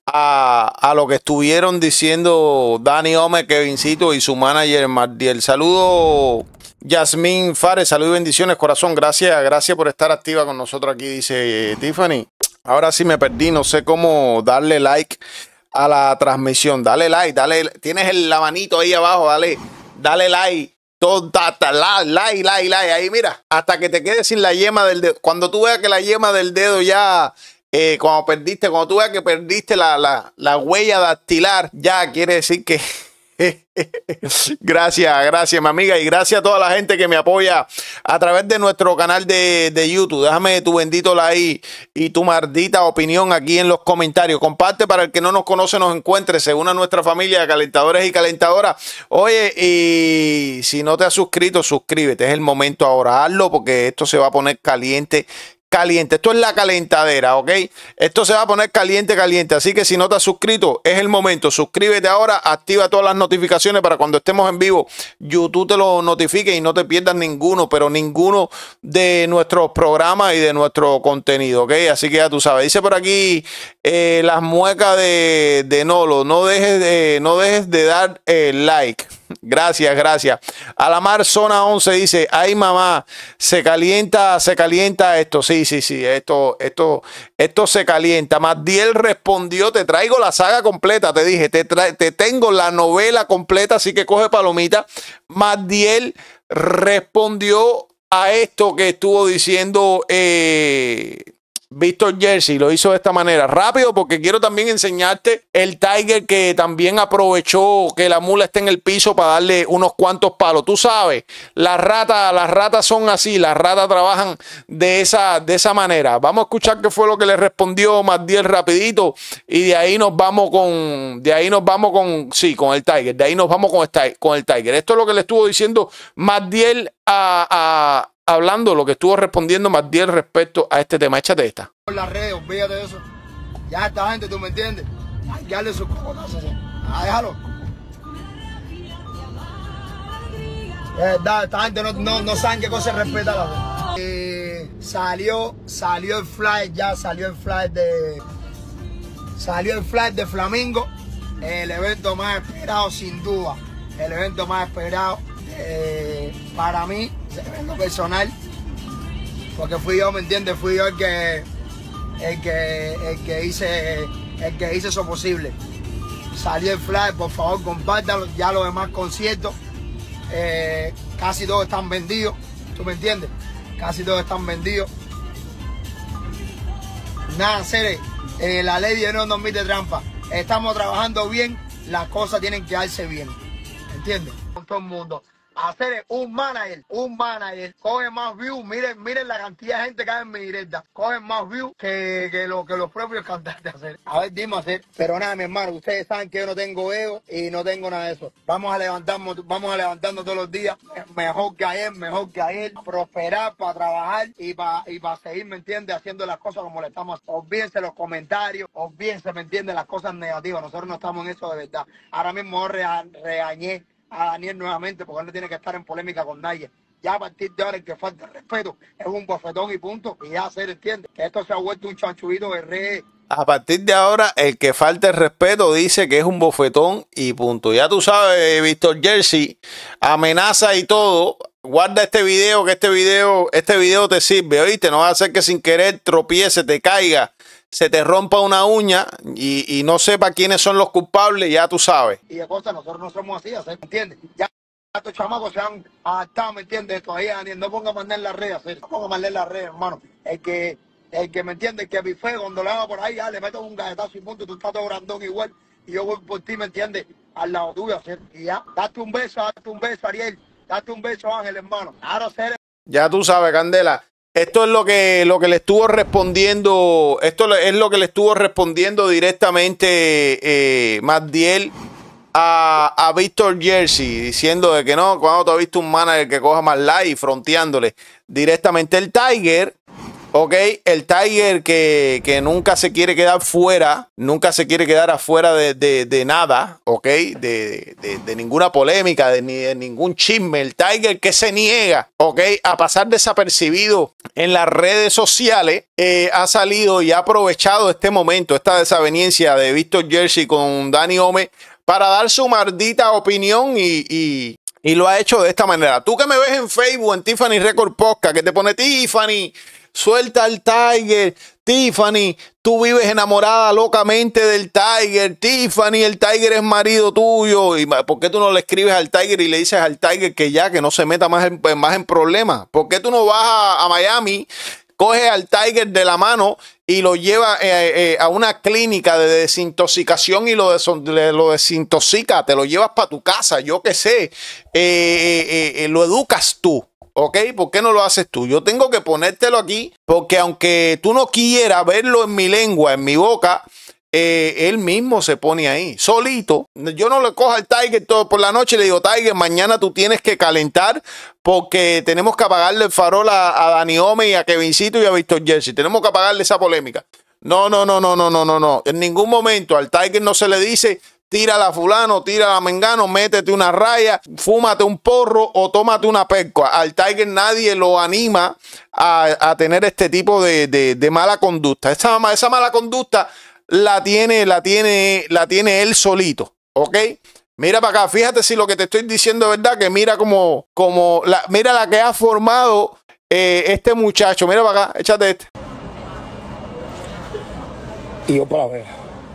a, a lo que estuvieron diciendo Dani Gómez, Kevincito y su manager Mardiel. Saludo... Yasmín Fares, saludos y bendiciones, corazón. Gracias, gracias por estar activa con nosotros aquí, dice Tiffany. Ahora sí me perdí, no sé cómo darle like a la transmisión. Dale like, dale, tienes el la manito ahí abajo, dale, dale like. Todo, hasta la, like, like, like, ahí mira, hasta que te quedes sin la yema del dedo. Cuando tú veas que la yema del dedo ya, eh, cuando perdiste, cuando tú veas que perdiste la, la, la huella dactilar, ya quiere decir que... Gracias, gracias mi amiga, y gracias a toda la gente que me apoya a través de nuestro canal de, de YouTube. Déjame tu bendito like y tu maldita opinión aquí en los comentarios. Comparte para el que no nos conoce, nos encuentre, se una a nuestra familia de calentadores y calentadoras. Oye, y si no te has suscrito, suscríbete, es el momento ahora, hazlo porque esto se va a poner caliente. Caliente, esto es la calentadera, ¿ok? Esto se va a poner caliente, caliente. Así que si no te has suscrito, es el momento. Suscríbete ahora, activa todas las notificaciones para cuando estemos en vivo, YouTube te lo notifique y no te pierdas ninguno, pero ninguno de nuestros programas y de nuestro contenido, ¿ok? Así que ya tú sabes. Dice por aquí eh, las muecas de, de Nolo, no dejes de, no dejes de dar eh, like. Gracias, gracias. Alamar Zona once dice, ay mamá, se calienta, se calienta esto. Sí, sí, sí, esto, esto, esto se calienta. Madiel respondió, te traigo la saga completa, te dije, te, te tengo la novela completa, así que coge palomita. Madiel respondió a esto que estuvo diciendo eh, Víctor Jersey, lo hizo de esta manera. Rápido, porque quiero también enseñarte el Tiger que también aprovechó que la mula esté en el piso para darle unos cuantos palos. Tú sabes, las ratas, las ratas son así, las ratas trabajan de esa, de esa manera. Vamos a escuchar qué fue lo que le respondió Madiel rapidito y de ahí nos vamos con, de ahí nos vamos con, sí, con el Tiger. De ahí nos vamos con el, con el Tiger. Esto es lo que le estuvo diciendo Madiel a, a hablando lo que estuvo respondiendo Madiel respecto a este tema. Échate esta. Por las redes, olvídate de eso. Ya esta gente, ¿tú me entiendes? Hay que darle sus cocotazos. Ah, déjalo. Es verdad, esta gente no, no, no saben qué cosa es respetar la verdad. Eh, salió, salió el fly, ya salió el fly de... Salió el fly de Flamingo. El evento más esperado, sin duda. El evento más esperado eh, para mí. En lo personal, porque fui yo, ¿me entiendes? Fui yo el que, el que, el que hice, el que hice eso posible. Salió el fly, por favor, compártalo. Ya los demás conciertos, eh, casi todos están vendidos. ¿Tú me entiendes? Casi todos están vendidos. Nada, Cere, eh, la ley de no nos admite trampa. Estamos trabajando bien, las cosas tienen que darse bien. ¿Entiendes? Con todo el mundo. hacer un manager, un manager, coge más views, miren, miren la cantidad de gente que hay en mi directa, cogen más views que, que, lo, que los propios cantantes hacer. A ver, dime hacer. Pero nada, mi hermano, ustedes saben que yo no tengo ego y no tengo nada de eso. Vamos a levantarnos, vamos a levantarnos todos los días, mejor que ayer, mejor que ayer, prosperar para trabajar y para y para seguir, ¿me entiendes? Haciendo las cosas como le estamos haciendo. Olvídense los comentarios, olvídense, ¿me entiendes? Las cosas negativas. Nosotros no estamos en eso de verdad. Ahora mismo rea, regañé a Daniel nuevamente porque él no tiene que estar en polémica con nadie. Ya a partir de ahora el que falta el respeto es un bofetón y punto. Y ya se entiende que esto se ha vuelto un chanchuito de re. A partir de ahora, el que falta el respeto dice que es un bofetón y punto. Ya tú sabes, Víctor Jersey, amenaza y todo. Guarda este video, que este video, este video te sirve, ¿oíste? No va a hacer que sin querer tropiece, te caiga, se te rompa una uña y, y no sepa quiénes son los culpables, ya tú sabes. Y de cosas, nosotros no somos así, ¿me entiendes? Ya estos chamacos se han adaptado, ¿me entiendes? Todavía, Daniel, no ponga más en las redes, ¿sí? No ponga más en las redes, hermano. El que, el que me entiende, el que bife, cuando le haga por ahí, ya le meto un galletazo y punto, tú estás todo grandón igual, y yo voy por ti, ¿me entiendes? Al lado tuyo, ¿sí? Y ya, date un beso, date un beso, Ariel, date un beso, Ángel, hermano. Ahora seré. Ya tú sabes, Candela. Esto es lo que, lo que le estuvo respondiendo, esto es lo que le estuvo respondiendo directamente eh, Magdiel a, a Víctor Jersey, diciendo de que no, cuando tú has visto un manager que coja más like, fronteándole directamente el Tiger. Ok, el Tiger que, que nunca se quiere quedar fuera, nunca se quiere quedar afuera de, de, de nada, ok, de, de, de ninguna polémica, de, ni, de ningún chisme. El Tiger que se niega, ok, a pasar desapercibido en las redes sociales, eh, ha salido y ha aprovechado este momento, esta desaveniencia de Víctor Jersey con Dani Ome para dar su maldita opinión y... y Y lo ha hecho de esta manera. Tú que me ves en Facebook, en Tiffany Record Podcast, que te pone Tiffany, suelta al Tiger. Tiffany, tú vives enamorada locamente del Tiger. Tiffany, el Tiger es marido tuyo. ¿Y por qué tú no le escribes al Tiger y le dices al Tiger que ya, que no se meta más en, más en problemas? ¿Por qué tú no vas a, a Miami, coges al Tiger de la mano y lo lleva eh, eh, a una clínica de desintoxicación y lo, de, lo desintoxica, te lo llevas para tu casa, yo qué sé, eh, eh, eh, lo educas tú, ¿ok? ¿Por qué no lo haces tú? Yo tengo que ponértelo aquí porque aunque tú no quieras verlo en mi lengua, en mi boca, Eh, él mismo se pone ahí, solito. Yo no le cojo al Tiger todo por la noche y le digo, Tiger, mañana tú tienes que calentar porque tenemos que apagarle el farol a, a Dani Ome y a Kevincito y a Víctor Jersey. Tenemos que apagarle esa polémica. No, no, no, no, no, no, no, no. En ningún momento al Tiger no se le dice, tírala a fulano, tírala a mengano, métete una raya, fúmate un porro o tómate una perca. Al Tiger nadie lo anima a, a tener este tipo de, de, de mala conducta. Esa, esa mala conducta la tiene, la tiene, la tiene él solito, ¿ok? Mira para acá, fíjate si lo que te estoy diciendo es verdad, que mira como, como la, mira la que ha formado eh, este muchacho. Mira para acá, échate este. Y yo para ver.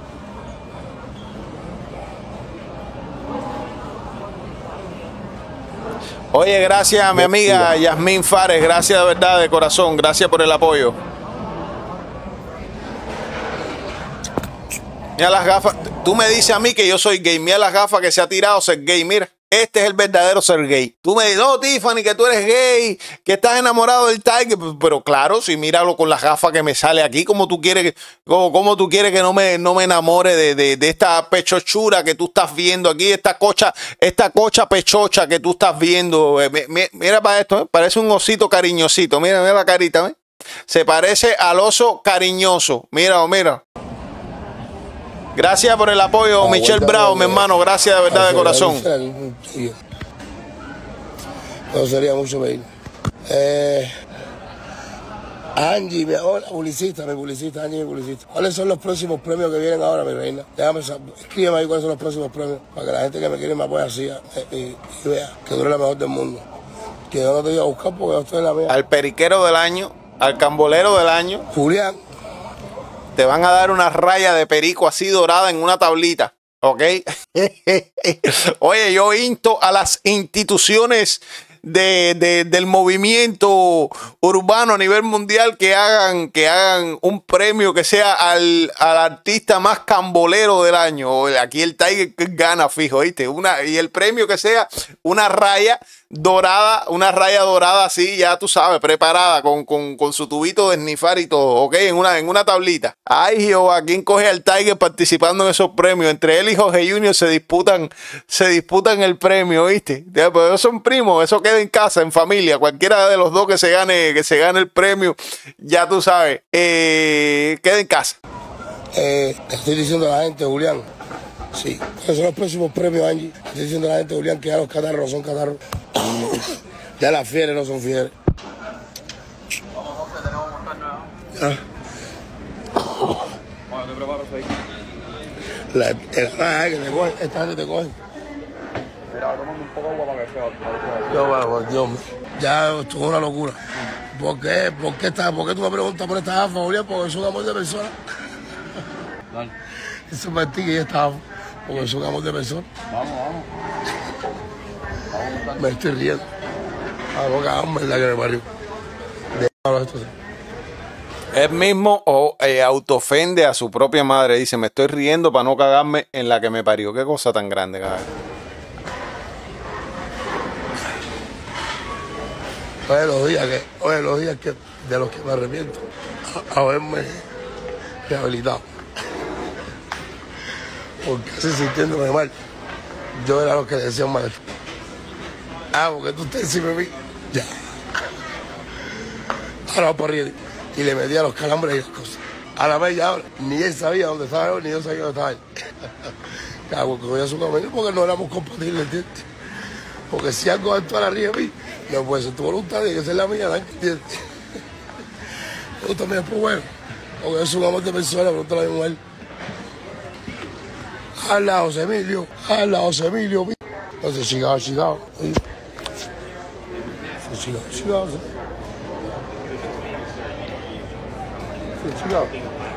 Oye, gracias a mi amiga Yasmín Fares, gracias de verdad, de corazón, gracias por el apoyo. Mira las gafas, tú me dices a mí que yo soy gay, mira las gafas que se ha tirado ser gay, mira, este es el verdadero ser gay. Tú me dices, no, Tiffany, que tú eres gay, que estás enamorado del Tiger, pero claro, si míralo con las gafas que me sale aquí, como tú quieres que, como, como tú quieres que no me, no me enamore de, de, de esta pechochura que tú estás viendo aquí, esta cocha, esta cocha pechocha que tú estás viendo. Mira, mira para esto, ¿eh? Parece un osito cariñosito, mira, mira la carita, ¿eh? Se parece al oso cariñoso, mira, mira. Gracias por el apoyo, ah, Michelle Bravo, mi hermano. Gracias de verdad, de corazón. No sería mucho pedir. Eh, Angie, mi hola, publicista, mi publicista, Angie, mi publicista. ¿Cuáles son los próximos premios que vienen ahora, mi reina? Déjame saber, escríbeme ahí cuáles son los próximos premios, para que la gente que me quiere me apoye así eh, y, y vea que tú eres la mejor del mundo. Que yo no te voy a buscar porque yo estoy en la mía. Al periquero del año, al cambolero del año. Julián. Te van a dar una raya de perico así dorada en una tablita, ¿ok? Oye, yo insto a las instituciones de, de, del movimiento urbano a nivel mundial que hagan, que hagan un premio que sea al, al artista más cambolero del año. Aquí el Tiger gana fijo, ¿viste? Una, y el premio que sea una raya dorada, una raya dorada así, ya tú sabes, preparada con, con, con su tubito de snifar y todo, ¿ok? En una, en una tablita. Ay, Jehová, ¿quién coge al Tiger participando en esos premios? Entre él y Jorge Junior se disputan, se disputan el premio, ¿viste? Pero ellos son primos, eso queda en casa, en familia. Cualquiera de los dos que se gane, que se gane el premio, ya tú sabes, eh, queda en casa. Eh, estoy diciendo a la gente, Julián, sí, esos son los próximos premios, Angie. Estoy diciendo a la gente, Julián, que ya los catarros no son catarros. Ya las fieres no son fieres. Ya. Bueno, te preparas ahí. La, el, que te cogen, esta gente te cogen. Mira, tomando un poco de agua para que sea. Yo, bueno, por Dios mío. Ya esto es una locura. ¿Por qué? ¿Por qué, está, ¿Por qué tú me preguntas por esta gafa, Julián? Porque es un amor de persona. Dale. Eso es para ti que ya está. Porque es un amor de persona. Vamos, vamos. Vamos me estoy riendo. A la boca, hombre, la que me parió. De esto sí. Él mismo o eh, autoofende a su propia madre. Dice, me estoy riendo para no cagarme en la que me parió. Qué cosa tan grande, cabrón. Oye, los días que, oye, los días que de los que me arrepiento, a, haberme rehabilitado. Porque así sintiéndome mal, yo era lo que le decía un maestro. Ah, porque tú te encima de mí. Ya. Ahora va por arriba. Y le metía los calambres y las cosas. A la vez ya ahora, ni él sabía dónde estaba yo, ni yo sabía dónde estaba él. Claro, porque voy a su camino porque no éramos compatibles, ¿entiendes? Porque si algo actuar arriba de mí, no puede ser tu voluntad, tiene que ser la mía, ¿entiendes? Pero también es pues bueno, porque es un amor de persona, pero no la misma él. Habla José Emilio, habla José Emilio. Entonces, chingado, chingado. Chingado, chingado. Chingado.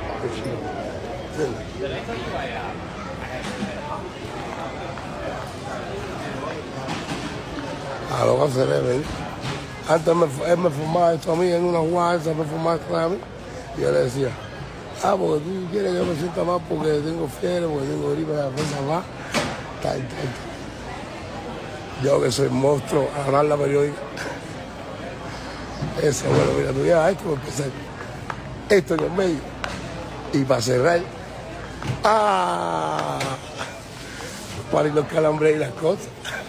A lo que se le ve. Antes me, él me fumaba esto a mí en una jugada, me fumaba esto a mí. Y yo le decía, ah, porque tú quieres que yo me sienta más porque tengo fiebre, porque tengo gripe, la fuerza más. Tal, tal, tal. Yo que soy monstruo, a ganar la periódica. Eso, bueno, mira, tú llevas esto para empezar. Esto en el medio. Y para cerrar, ¡ah! Para ir los calambres y las cosas.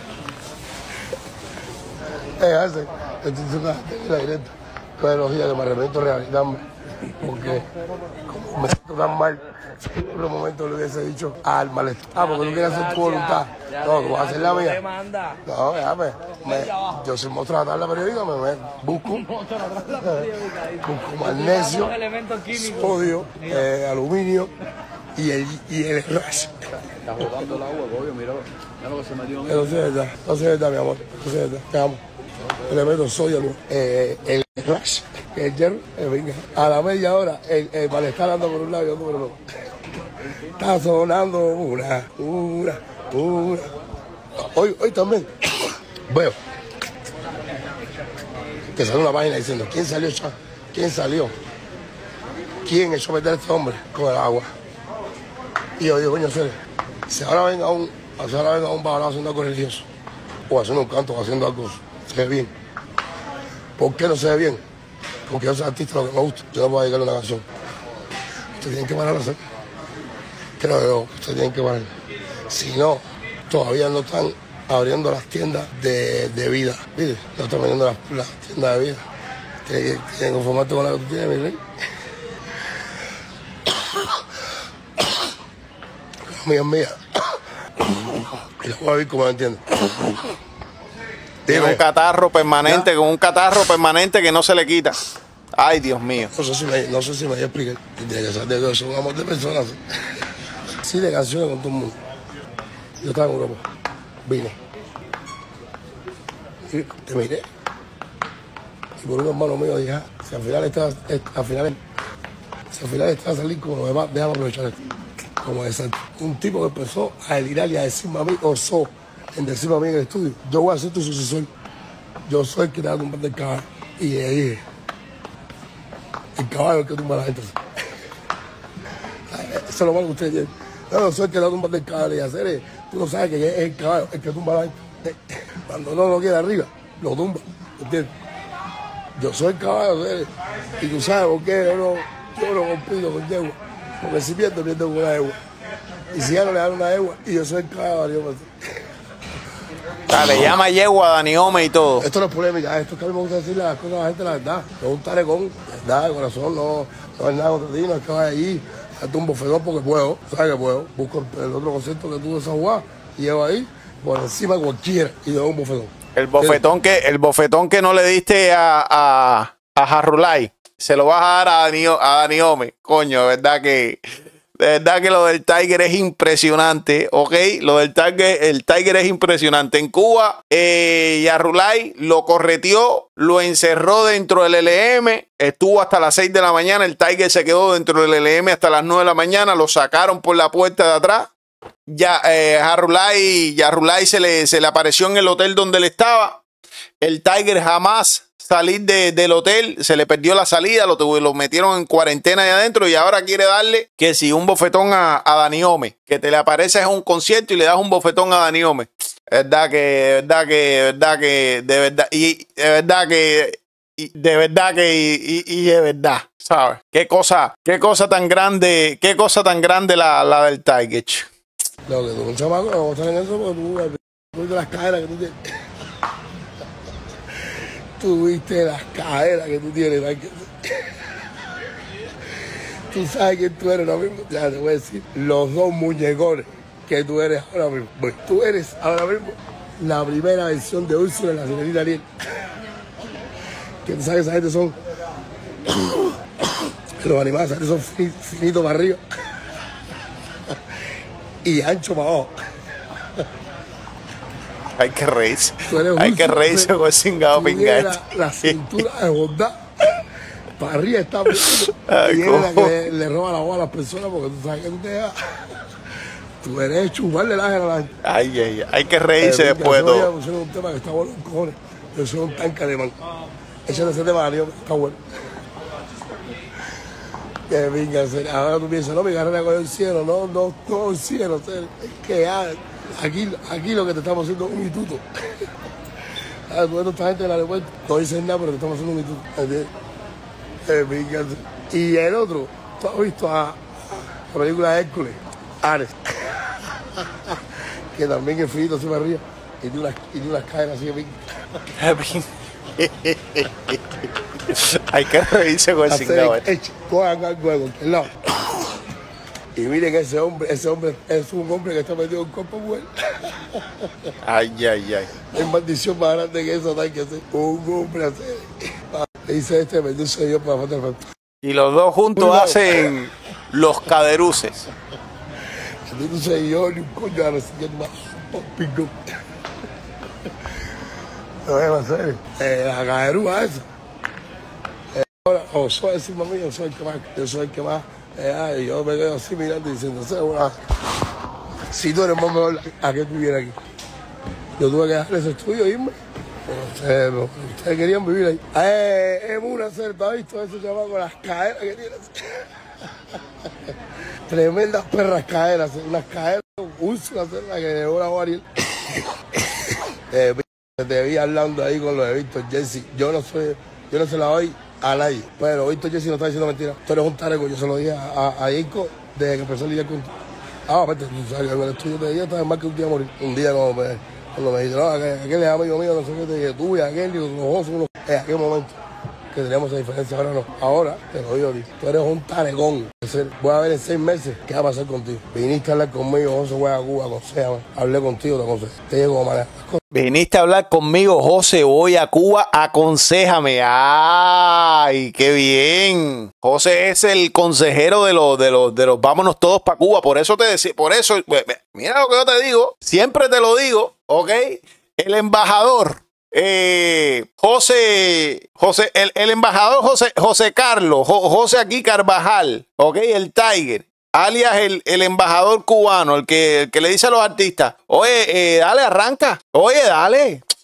Eh, hace, estoy diciendo la directa. Todos los días que me arrepiento de rehabilitarme. Porque como me siento tan mal, en un momento le hubiese dicho al malestar. Ah, porque tú quieres hacer tu voluntad. No, tú vas a hacer la mía. No, déjame. Me, yo soy monstruo de la periódica, me, me busco. Busco magnesio, sodio, eh, aluminio y el, y el rash. Está botando el agua, obvio, mira, mira lo que se metió en él. Entonces es verdad, entonces es verdad, mi amor. Entonces es verdad, te amo. Le meto sodio, eh, el rash, el hierro, eh, venga. A la media hora, el, el malestar anda por un lado y otro por el otro. Está sonando una, una, una. Hoy, hoy también veo que salió una página diciendo quién salió, quién salió, quién echó a meter a este hombre con el agua. Y yo digo, coño, serio, si ahora venga un, si ahora venga un babalao haciendo algo religioso, o haciendo un canto, o haciendo algo, se ve bien. ¿Por qué no se ve bien? Porque yo soy artista, lo que me gusta, yo no puedo dedicarle una canción. Ustedes tienen que parar a hacer. Creo yo, ustedes tienen que parar. Si no, todavía no están abriendo las tiendas de, de vida. Mire, no están vendiendo las, las tiendas de vida. Tienen que, tienen que conformarte con la que tú tienes, mi rey. La mía es mía. Y la voy a ver como me entiendo. Tiene un catarro permanente, ¿ya? Con un catarro permanente que no se le quita. Ay, Dios mío. No sé si me, no sé si me voy a explicar. Tiene que ser de Dios, es un amor de personas. Sí, de canciones con todo el mundo. Yo estaba en Europa. Vine. Y te miré. Y por un hermano mío dije, ah, si al final estaba, al final, si al final estaba a salir como lo demás, déjame aprovechar esto. Como ese, un tipo que empezó a delirar y a decirme a mí, osó en decirme a mí en el estudio, yo voy a ser tu sucesor. Yo soy el que te va a tumbar del caballo. Y le dije, el caballo es el que tumba a la gente. Eso es lo malo que ustedes tienen. No, yo soy el que te va a tumbar del caballo. Y hacer, tú no sabes que es el caballo el que tumba a la gente. Cuando no lo queda arriba, lo tumba. ¿Entiendes? Yo soy el caballo, ¿sabes? Y tú sabes por qué yo no, yo no compito con yegua. Porque si pierdo, pierdo con una yegua. Y si ya no le dan una yegua, y yo soy el caballo, Dani Ome. Dale, llama yegua a Dani Ome y todo. Esto no es polémica, esto es que a mí me gusta decirle las cosas a la gente, la verdad. No es un tarecón, verdad, de corazón, no, no es nada contra ti, no es que vaya allí, hazte un bofetón porque puedo, sabes que puedo. Busco el otro concepto que tú de esa jugada y llevo ahí, por encima de cualquiera, y doy un bofetón. El bofetón que, el bofetón que no le diste a, a, a Jarrulay, se lo vas a dar a Dani, a Dani Ome. Coño, de verdad que, de verdad que lo del Tiger es impresionante, ¿ok? Lo del Tiger, el Tiger es impresionante. En Cuba, eh, Jarrulay lo correteó, lo encerró dentro del L M, estuvo hasta las seis de la mañana, el Tiger se quedó dentro del L M hasta las nueve de la mañana, lo sacaron por la puerta de atrás. Ya, eh, Jarrulay, Jarrulay se le, se le apareció en el hotel donde él estaba. El Tiger jamás salir de, del hotel, se le perdió la salida, lo, lo metieron en cuarentena ahí adentro y ahora quiere darle que si un bofetón a, a Dani Ome, que te le apareces en un concierto y le das un bofetón a Dani Ome. Es verdad que, es verdad que, es verdad que, de verdad, y de verdad que, y de verdad que, y, y, y de verdad, ¿sabes? Qué cosa, qué cosa tan grande, qué cosa tan grande la, la del Tiger. Lo que tú, un chamaco, no estás en eso porque tú, tú viste las caderas que tú tienes. Tú viste las caderas que tú tienes, Michael. Tú sabes quién tú eres ahora mismo. Ya te voy a decir, los dos muñecones que tú eres ahora mismo. Pues tú eres ahora mismo la primera versión de Úrsula en la Sirenita Ariel. Que tú sabes que esa gente son. Los animales, esa gente son finitos para arriba. Y ancho para abajo. Hay que reírse. Hay que reírse con el cingado pingacho. La, la cintura de bondad. Para arriba está muy y es la que le, le roba la voz a las personas porque tú sabes que tú te das. Tú eres chuparle el ángel a la gente. Ay, ay, hay que reírse eh, después de todo. Yo un tema que está bueno con cojones. Yo soy un tanque alemán. Échale ese tema a Dios, está bueno. Que venga, ahora tú piensas, no, mi carrera con el cielo, no, no, no el cielo, es que ya, aquí, aquí lo que te estamos haciendo es un instituto. Ah, tú ves a esta gente del aeropuerto, no dicen nada, pero te estamos haciendo un instituto. Que venga. Y el otro, tú has visto a, a la película de Hércules, Ares, que también es finito, así para arriba, y tú las, y tú las caes así que venga. Hay que reírse con el cingado. Cojan algo de cualquier lado. Y miren ese hombre, ese hombre es un hombre que está metido en cuerpo mujer. Ay, ay, ay. Hay maldición más grande que eso, hay que hacer. Un hombre hacer. Le dice este, me dice Dios para matar. Y los dos juntos hacen los caderuces. Entonces soy yo, ni un coño a recibir más. Pico. No voy a hacer. Eh, la caderúa esa. Eh, ahora, o soy encima mío, yo soy el que más, yo soy el que más. Eh, ay, yo me quedo así mirando y diciendo, una, si tú eres más mejor, ¿a qué tú vienes aquí? Yo tuve que dejar ese estudio y irme. Ustedes, no, ustedes querían vivir ahí. Eh, es una selva, ¿visto? Ese chamaco, las caderas que tiene. Tremendas perras caderas, unas caderas, Úrsula selva que llevó la Ariel. eh, te vi hablando ahí con lo de Víctor Jesse. Yo no soy, yo no se la doy a nadie. Pero Víctor Jesse no está diciendo mentira. Tú eres un tareco, yo se lo dije a, a, a Inco desde que empezó a lidiar contigo. Ah, aparte, tú sabes que en el estudio te dije, estaba más que un día a morir. Un día cuando me, cuando me dijeron, no, aquel, aquel es amigo mío, no sé qué, te dije, tú y aquel, y los dos son unos. En aquel momento que teníamos esa diferencia, ahora no. Ahora, te lo digo a ti, tú eres un taregón. Voy a ver en seis meses qué va a pasar contigo. Viniste a hablar conmigo, José, voy a Cuba, aconsejame. Hablé contigo, te aconsejé. Te llego a manejar las cosas. Viniste a hablar conmigo, José, voy a Cuba, aconséjame. ¡Ay, qué bien! José es el consejero de los, de los, de los vámonos todos para Cuba. Por eso te decía, por eso, mira lo que yo te digo, siempre te lo digo, ¿ok? El embajador, eh, José, José, el, el embajador José, José Carlos, Jo, José aquí Carvajal, ¿ok? El Tiger. Alias el, el embajador cubano, el que, el que le dice a los artistas, oye, eh, dale, arranca, oye, dale,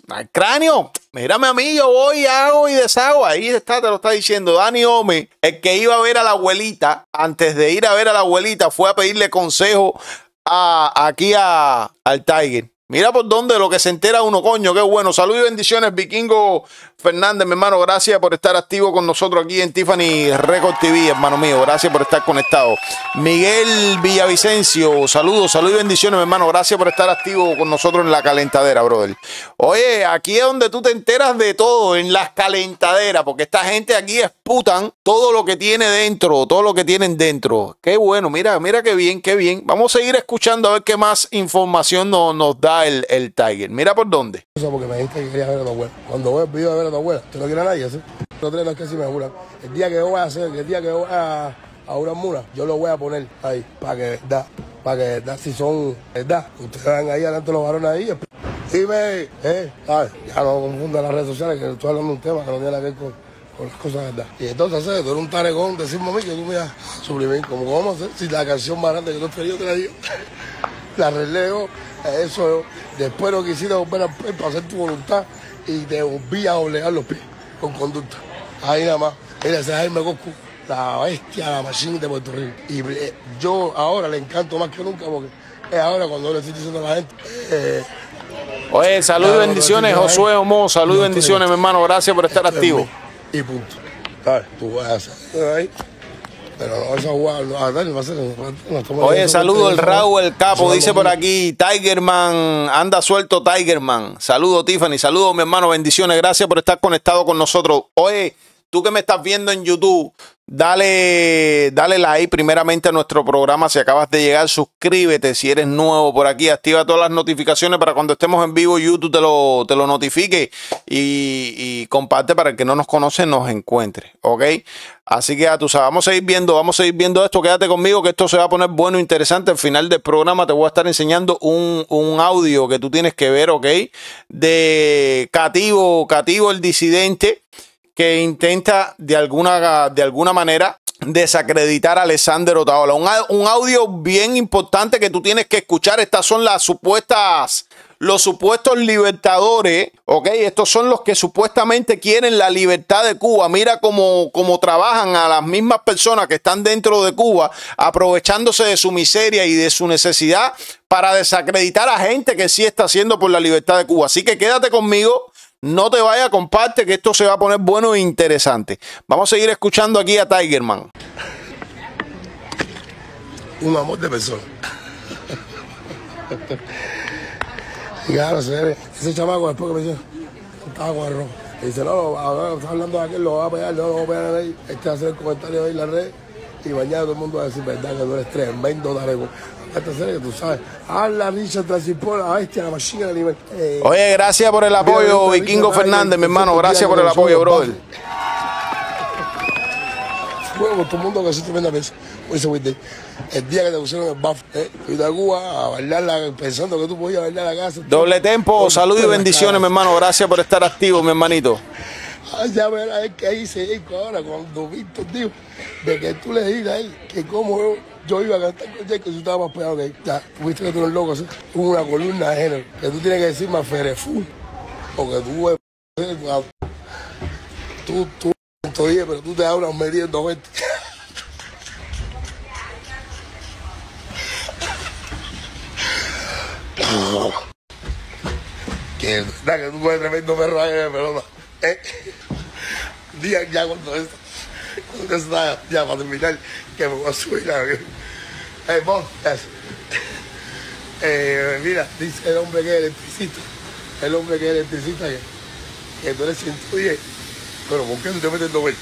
Al cráneo. Mírame a mí, yo voy, hago y deshago. Ahí está, te lo está diciendo Dani Gómez, el que iba a ver a la abuelita. Antes de ir a ver a la abuelita, fue a pedirle consejo a, aquí a, al Tiger. Mira por dónde lo que se entera uno, coño, qué bueno. Saludos y bendiciones, Vikingo Fernández, mi hermano. Gracias por estar activo con nosotros aquí en Tiffany Record T V, hermano mío. Gracias por estar conectado. Miguel Villavicencio, saludos, saludos y bendiciones, mi hermano. Gracias por estar activo con nosotros en la calentadera, brother. Oye, aquí es donde tú te enteras de todo, en las calentaderas, porque esta gente aquí exputan todo lo que tiene dentro, todo lo que tienen dentro. Qué bueno, mira, mira qué bien, qué bien. Vamos a seguir escuchando a ver qué más información nos, nos da El, el Tiger. Mira por dónde. Porque me dijiste que querías ver a tu abuela. Cuando voy el video de ver a tu abuela, te lo quiere nadie, ¿sí? No tres no es que si me juran. El día que yo voy a hacer, el día que yo voy a, a una mula, yo lo voy a poner ahí, para que verdad, para que verdad, si son verdad, ustedes van ahí adelante los varones ahí. Dime, eh, ¿sabes? Ya no confundan las redes sociales, que estoy hablando de un tema que no tiene nada que ver con, con las cosas de verdad. Y entonces, ¿sabes? Tú eres un taregón, decirme a mí que tú me vas a suprimir. Como vamos a hacer, si la canción más grande que tú has pedido te la digo, la releo. Eso, después no quisiste volver a para hacer tu voluntad y te volví a doblegar los pies con conducta. Ahí nada más. Mira, ese Jaime Coscu, la bestia, la machine de Puerto Rico. Y eh, yo ahora le encanto más que nunca porque es ahora cuando le estoy diciendo a la gente. Eh, Oye, saludos y bendiciones, Josué Homo. Saludos y bendiciones, mi hermano. Gracias por estar activo. Y punto. ¿Sabes? Tú vas a hacer ahí. Pero no, esa jugada no va a dar, va a ser. Oye, saludo el Raúl, el capo, dice por aquí, Tigerman, anda suelto Tigerman. Saludo, Tiffany, saludo, mi hermano, bendiciones, gracias por estar conectado con nosotros. Oye, tú que me estás viendo en YouTube, dale, dale like primeramente a nuestro programa. Si acabas de llegar, suscríbete. Si eres nuevo por aquí, activa todas las notificaciones para cuando estemos en vivo, YouTube te lo, te lo notifique. Y, y comparte para el que no nos conoce, nos encuentre. ¿Ok? Así que ya tú sabes, vamos a ir viendo, vamos a ir viendo esto. Quédate conmigo que esto se va a poner bueno e interesante. Al final del programa te voy a estar enseñando un, un audio que tú tienes que ver, ¿ok? De Cativo, Cativo el disidente, que intenta de alguna, de alguna manera desacreditar a Alexander Otaola. Un, un audio bien importante que tú tienes que escuchar. Estas son las supuestas, los supuestos libertadores, ¿ok? Estos son los que supuestamente quieren la libertad de Cuba. Mira cómo, cómo trabajan a las mismas personas que están dentro de Cuba, aprovechándose de su miseria y de su necesidad para desacreditar a gente que sí está haciendo por la libertad de Cuba. Así que quédate conmigo. No te vayas, comparte, que esto se va a poner bueno e interesante. Vamos a seguir escuchando aquí a Tigerman. Un amor de persona. Y claro, ese chamaco después que me dice, estaba con el rojo. Y dice, no, ahora está hablando de aquel, lo va a pegar, no lo va a pegar ahí. Este va a hacer el comentario ahí en la red. Y mañana todo el mundo va a decir, verdad, que no eres tremendo tarego. Esta serie que tú sabes, habla Richard Transipol, la bestia, la machina del nivel. Eh, Oye, gracias por el apoyo, Vikingo Fernández, mi hermano. Gracias por el apoyo, brother. Bueno, con todo el mundo que hace tremenda vez. El día que te pusieron el buff, eh, y de Cuba a bailar pensando que tú podías bailar la casa. Doble tempo, salud y bendiciones, mi hermano. Gracias por estar activo, mi hermanito. Ay, ya verás, es que ahí se dijo ahora cuando Víctor dijo de que tú le digas a él que como yo, yo iba a cantar con él, que tú estabas más pegado que él. Ya, viste que tú eres loco, ¿sí? Una columna de género, que tú tienes que decir más ferefú, o que tú, tú, tú, tú, pero tú te das unas medidas de veinte. Que verdad que tú puedes tremendo perro ahí de pelota. ¿Eh? Día ya cuando esto, cuando esto está ya para terminar, que me voy a subir a ver. Eh, vos, eso. Eh, mira, dice el hombre que es electricista, el hombre que es electricista, que, que tú eres ciento diez, pero ¿por qué tú te metes noventa?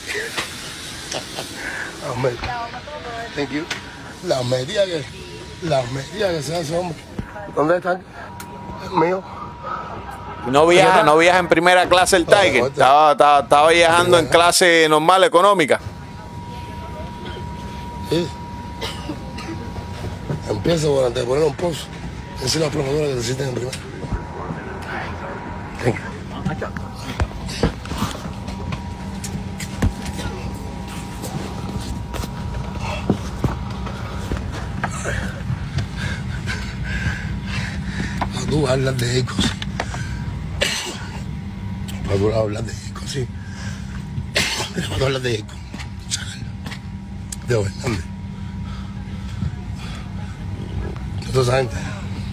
Amén. Thank you. Las medidas que, las medidas que se hace, hombre. ¿Dónde están? El mío. No viaja, no viaja en primera clase el Tiger. Estaba, estaba, estaba viajando en clase normal, económica. Sí. Empieza por antes de poner un pozo. Esa es la promotora que necesitan en primera. Thank you. Tú hablas de ecos. me acuerdo hablar de Jacob, sí. Me acuerdo hablar de Jacob. De Hernández. De toda esa gente.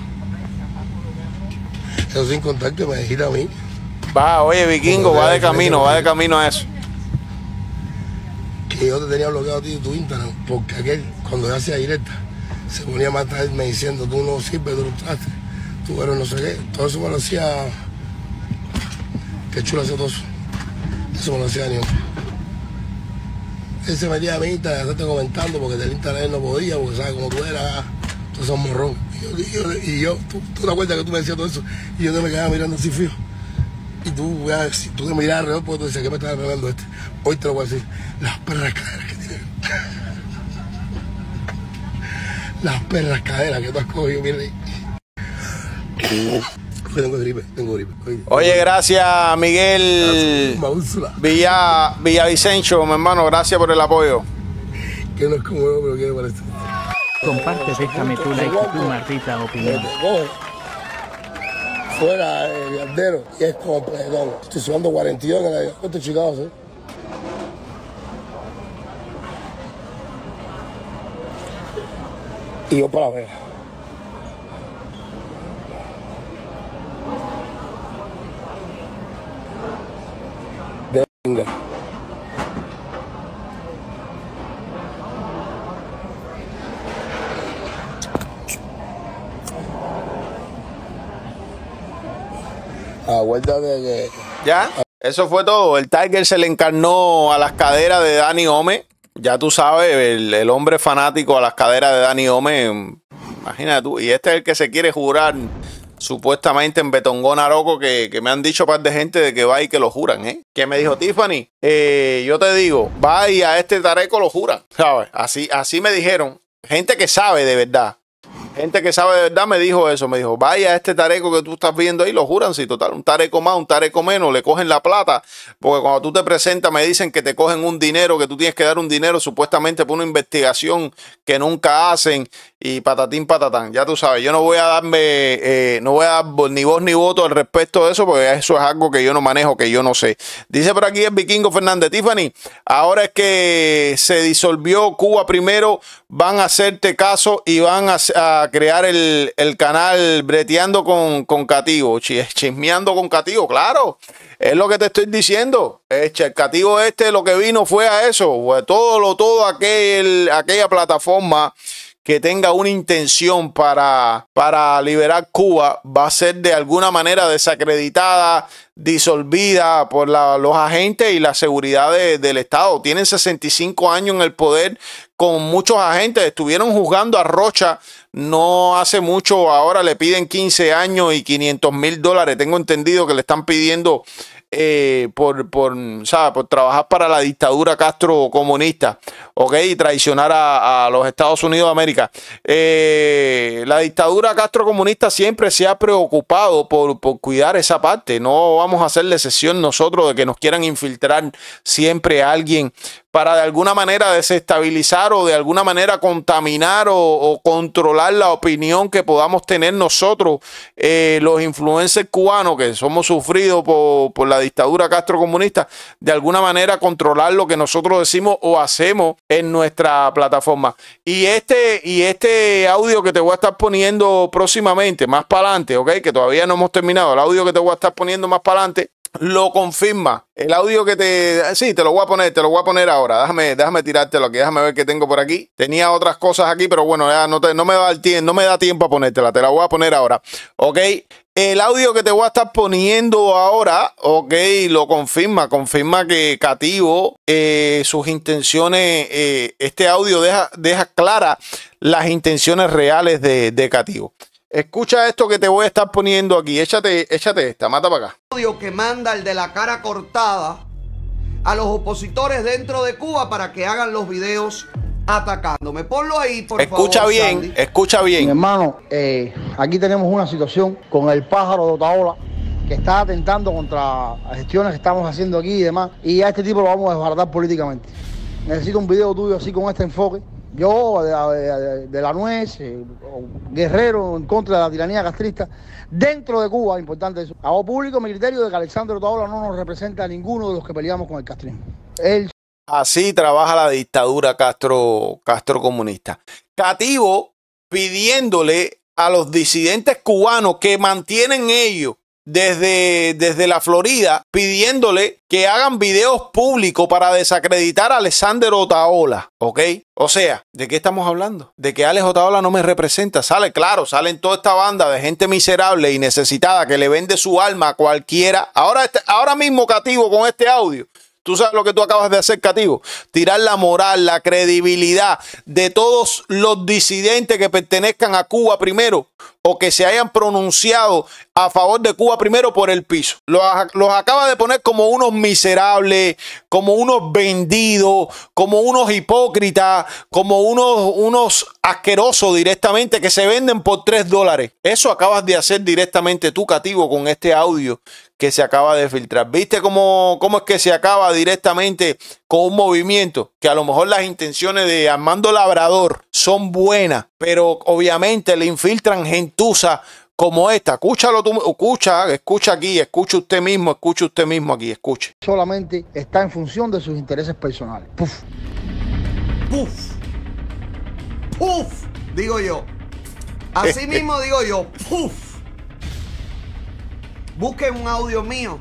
Eso sin contar que me dijiste a mí. Va, oye, Vikingo, va de camino, va de camino a eso. Que yo te tenía bloqueado a ti tu Instagram, porque aquel, cuando yo hacía directa, se ponía a matarme diciendo, tú no sirves, tú no traste, tú eres no sé qué. Todo eso me lo hacía. Qué chulo hacía todo eso. Eso me lo hacía Dani. Él se metía a mi Instagram, ya te comentando, porque del Instagram él no podía, porque sabes cómo tú eras, tú sos morrón. Y yo, y yo, y yo tú, tú te acuerdas que tú me decías todo eso, y yo te me quedaba mirando así fijo. Y tú, ya, si tú te miras alrededor, porque tú decías, ¿qué me estás arreglando este? Hoy te lo voy a decir, las perras caderas que tienen. Las perras caderas que tú has cogido, mira ahí. Tengo gripe, tengo gripe. Oye, Oye, gracias, Miguel Villa, Villavicencio, mi hermano, gracias por el apoyo. Que no es como yo, pero quiero para esto. Comparte, déjame tu like y tu maldita opinión. Fuera el Gardero y es como perdón. Estoy sudando cuarenta y dos en el aeropuerto de Chicago, ¿sí? Y yo para la Vega. De venga. Acuérdate que... ¿Ya? Eso fue todo. El Tiger se le encarnó a las caderas de Dani Gómez. Ya tú sabes, el, el hombre fanático a las caderas de Dani Gómez. Imagínate tú. Y este es el que se quiere jurar supuestamente en Betongón Aroco, que, que me han dicho un par de gente de que va y que lo juran, ¿eh? Que me dijo, Tiffany, eh, yo te digo, va y a este tareco lo juran, ¿sabes? Así, así me dijeron. Gente que sabe de verdad. Gente que sabe de verdad me dijo eso, me dijo, vaya, este tareco que tú estás viendo ahí, lo juran, sí, total, un tareco más, un tareco menos, le cogen la plata, porque cuando tú te presentas me dicen que te cogen un dinero, que tú tienes que dar un dinero supuestamente por una investigación que nunca hacen, y patatín patatán, ya tú sabes, yo no voy a darme, eh, no voy a dar ni voz ni voto al respecto de eso, porque eso es algo que yo no manejo, que yo no sé. Dice por aquí el Vikingo Fernández, Tiffany, ahora es que se disolvió Cuba primero, van a hacerte caso y van a, a crear el, el canal Breteando con, con Cativo, chismeando con Cativo, claro, es lo que te estoy diciendo. El Cativo este lo que vino fue a eso, todo lo todo aquel, aquella plataforma que tenga una intención para, para liberar Cuba va a ser de alguna manera desacreditada, disolvida por la, los agentes y la seguridad de, del Estado. Tienen sesenta y cinco años en el poder con muchos agentes. Estuvieron juzgando a Rocha no hace mucho. Ahora le piden quince años y quinientos mil dólares. Tengo entendido que le están pidiendo Eh, por, por, ¿sabe? por trabajar para la dictadura Castro comunista, ¿ok? Y traicionar a, a los Estados Unidos de América. Eh, la dictadura Castro comunista siempre se ha preocupado por, por cuidar esa parte. No vamos a hacerle excepción nosotros de que nos quieran infiltrar siempre a alguien para de alguna manera desestabilizar o de alguna manera contaminar o, o controlar la opinión que podamos tener nosotros, eh, los influencers cubanos que somos sufridos por, por la dictadura Castro comunista, de alguna manera controlar lo que nosotros decimos o hacemos en nuestra plataforma. Y este, y este audio que te voy a estar poniendo próximamente, más para adelante, ¿ok? Que todavía no hemos terminado, el audio que te voy a estar poniendo más para adelante, lo confirma. El audio que te... Sí, te lo voy a poner, te lo voy a poner ahora. Déjame, déjame tirártelo aquí, déjame ver qué tengo por aquí. Tenía otras cosas aquí, pero bueno, ya no, te, no, me da el tiempo, no me da tiempo a ponértela. Te la voy a poner ahora. Ok. El audio que te voy a estar poniendo ahora, ok, lo confirma. Confirma que Cativo, eh, sus intenciones, eh, este audio deja, deja clara las intenciones reales de, de Cativo. Escucha esto que te voy a estar poniendo aquí. Échate, échate esta, mata para acá. Audio que manda el de la cara cortada a los opositores dentro de Cuba para que hagan los videos atacándome. Ponlo ahí, por favor. Escucha bien, Sandy. escucha bien. Mi hermano, eh, aquí tenemos una situación con el pájaro de Otaola que está atentando contra las gestiones que estamos haciendo aquí y demás. Y a este tipo lo vamos a desbaratar políticamente. Necesito un video tuyo así con este enfoque, yo de, de, de la nuez, eh, guerrero en contra de la tiranía castrista, dentro de Cuba, importante eso. Hago público mi criterio de que Alexandre Otaola no nos representa a ninguno de los que peleamos con el castrismo. Él... Así trabaja la dictadura Castro, Castro comunista. Cativo pidiéndole a los disidentes cubanos que mantienen ellos desde, desde la Florida, pidiéndole que hagan videos públicos para desacreditar a Alexandre Otaola, ¿ok? O sea, ¿de qué estamos hablando? De que Alex Otaola no me representa. Sale, claro, salen toda esta banda de gente miserable y necesitada que le vende su alma a cualquiera. Ahora, este, ahora mismo, Cativo, con este audio, tú sabes lo que tú acabas de hacer, Cativo. Tirar la moral, la credibilidad de todos los disidentes que pertenezcan a Cuba primero o que se hayan pronunciado a favor de Cuba primero por el piso. Los, los acaba de poner como unos miserables, como unos vendidos, como unos hipócritas, como unos, unos asquerosos directamente que se venden por tres dólares. Eso acabas de hacer directamente tú, Cativo, con este audio que se acaba de filtrar. ¿Viste cómo, cómo es que se acaba directamente con un movimiento? Que a lo mejor las intenciones de Armando Labrador son buenas, pero obviamente le infiltran gentuza como esta. Escúchalo tú, escucha, escucha aquí, escucha usted mismo, escucha usted mismo aquí, escuche. Solamente está en función de sus intereses personales. Puf. Puf. Puf, digo yo. Así mismo digo yo, puf. Busquen un audio mío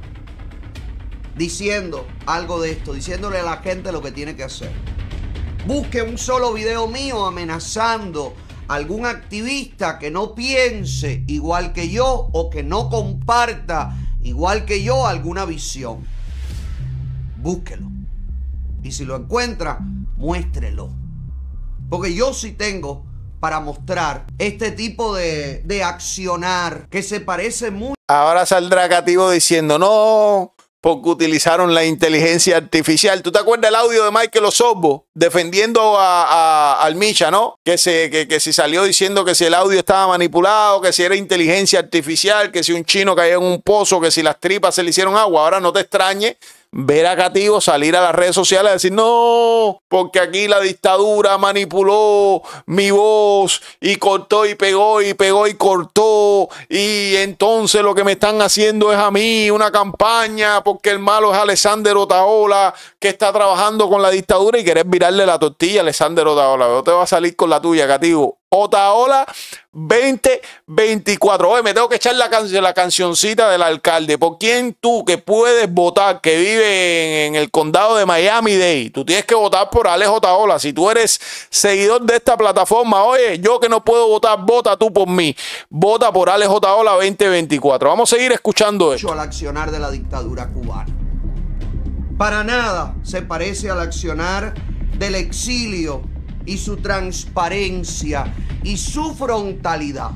diciendo algo de esto, diciéndole a la gente lo que tiene que hacer. Busquen un solo video mío amenazando a algún activista que no piense igual que yo o que no comparta igual que yo alguna visión. Búsquelo. Y si lo encuentra, muéstrelo. Porque yo sí tengo para mostrar este tipo de, de accionar que se parece mucho. Ahora saldrá Cativo diciendo no, porque utilizaron la inteligencia artificial. ¿Tú te acuerdas el audio de Michael Osorbo defendiendo a, a, al Micha, no? Que, se, que, que si salió diciendo que si el audio estaba manipulado, que si era inteligencia artificial, que si un chino caía en un pozo, que si las tripas se le hicieron agua. Ahora no te extrañe ver a Cativo salir a las redes sociales y decir no, porque aquí la dictadura manipuló mi voz y cortó y pegó y pegó y cortó y entonces lo que me están haciendo es a mí una campaña porque el malo es Alexandre Otaola que está trabajando con la dictadura y querés virarle la tortilla a Alexandre Otaola. No te va a salir con la tuya, Cativo. Otaola veinte veinticuatro. Oye, me tengo que echar la, can la cancioncita del alcalde. ¿Por quién tú que puedes votar, que vive en, en el condado de Miami-Dade? Tú tienes que votar por Alex Otaola. Si tú eres seguidor de esta plataforma, oye, yo que no puedo votar, vota tú por mí. Vota por Alex Otaola veinte veinticuatro. Vamos a seguir escuchando esto. Al accionar de la dictadura cubana. Para nada se parece al accionar del exilio y su transparencia y su frontalidad.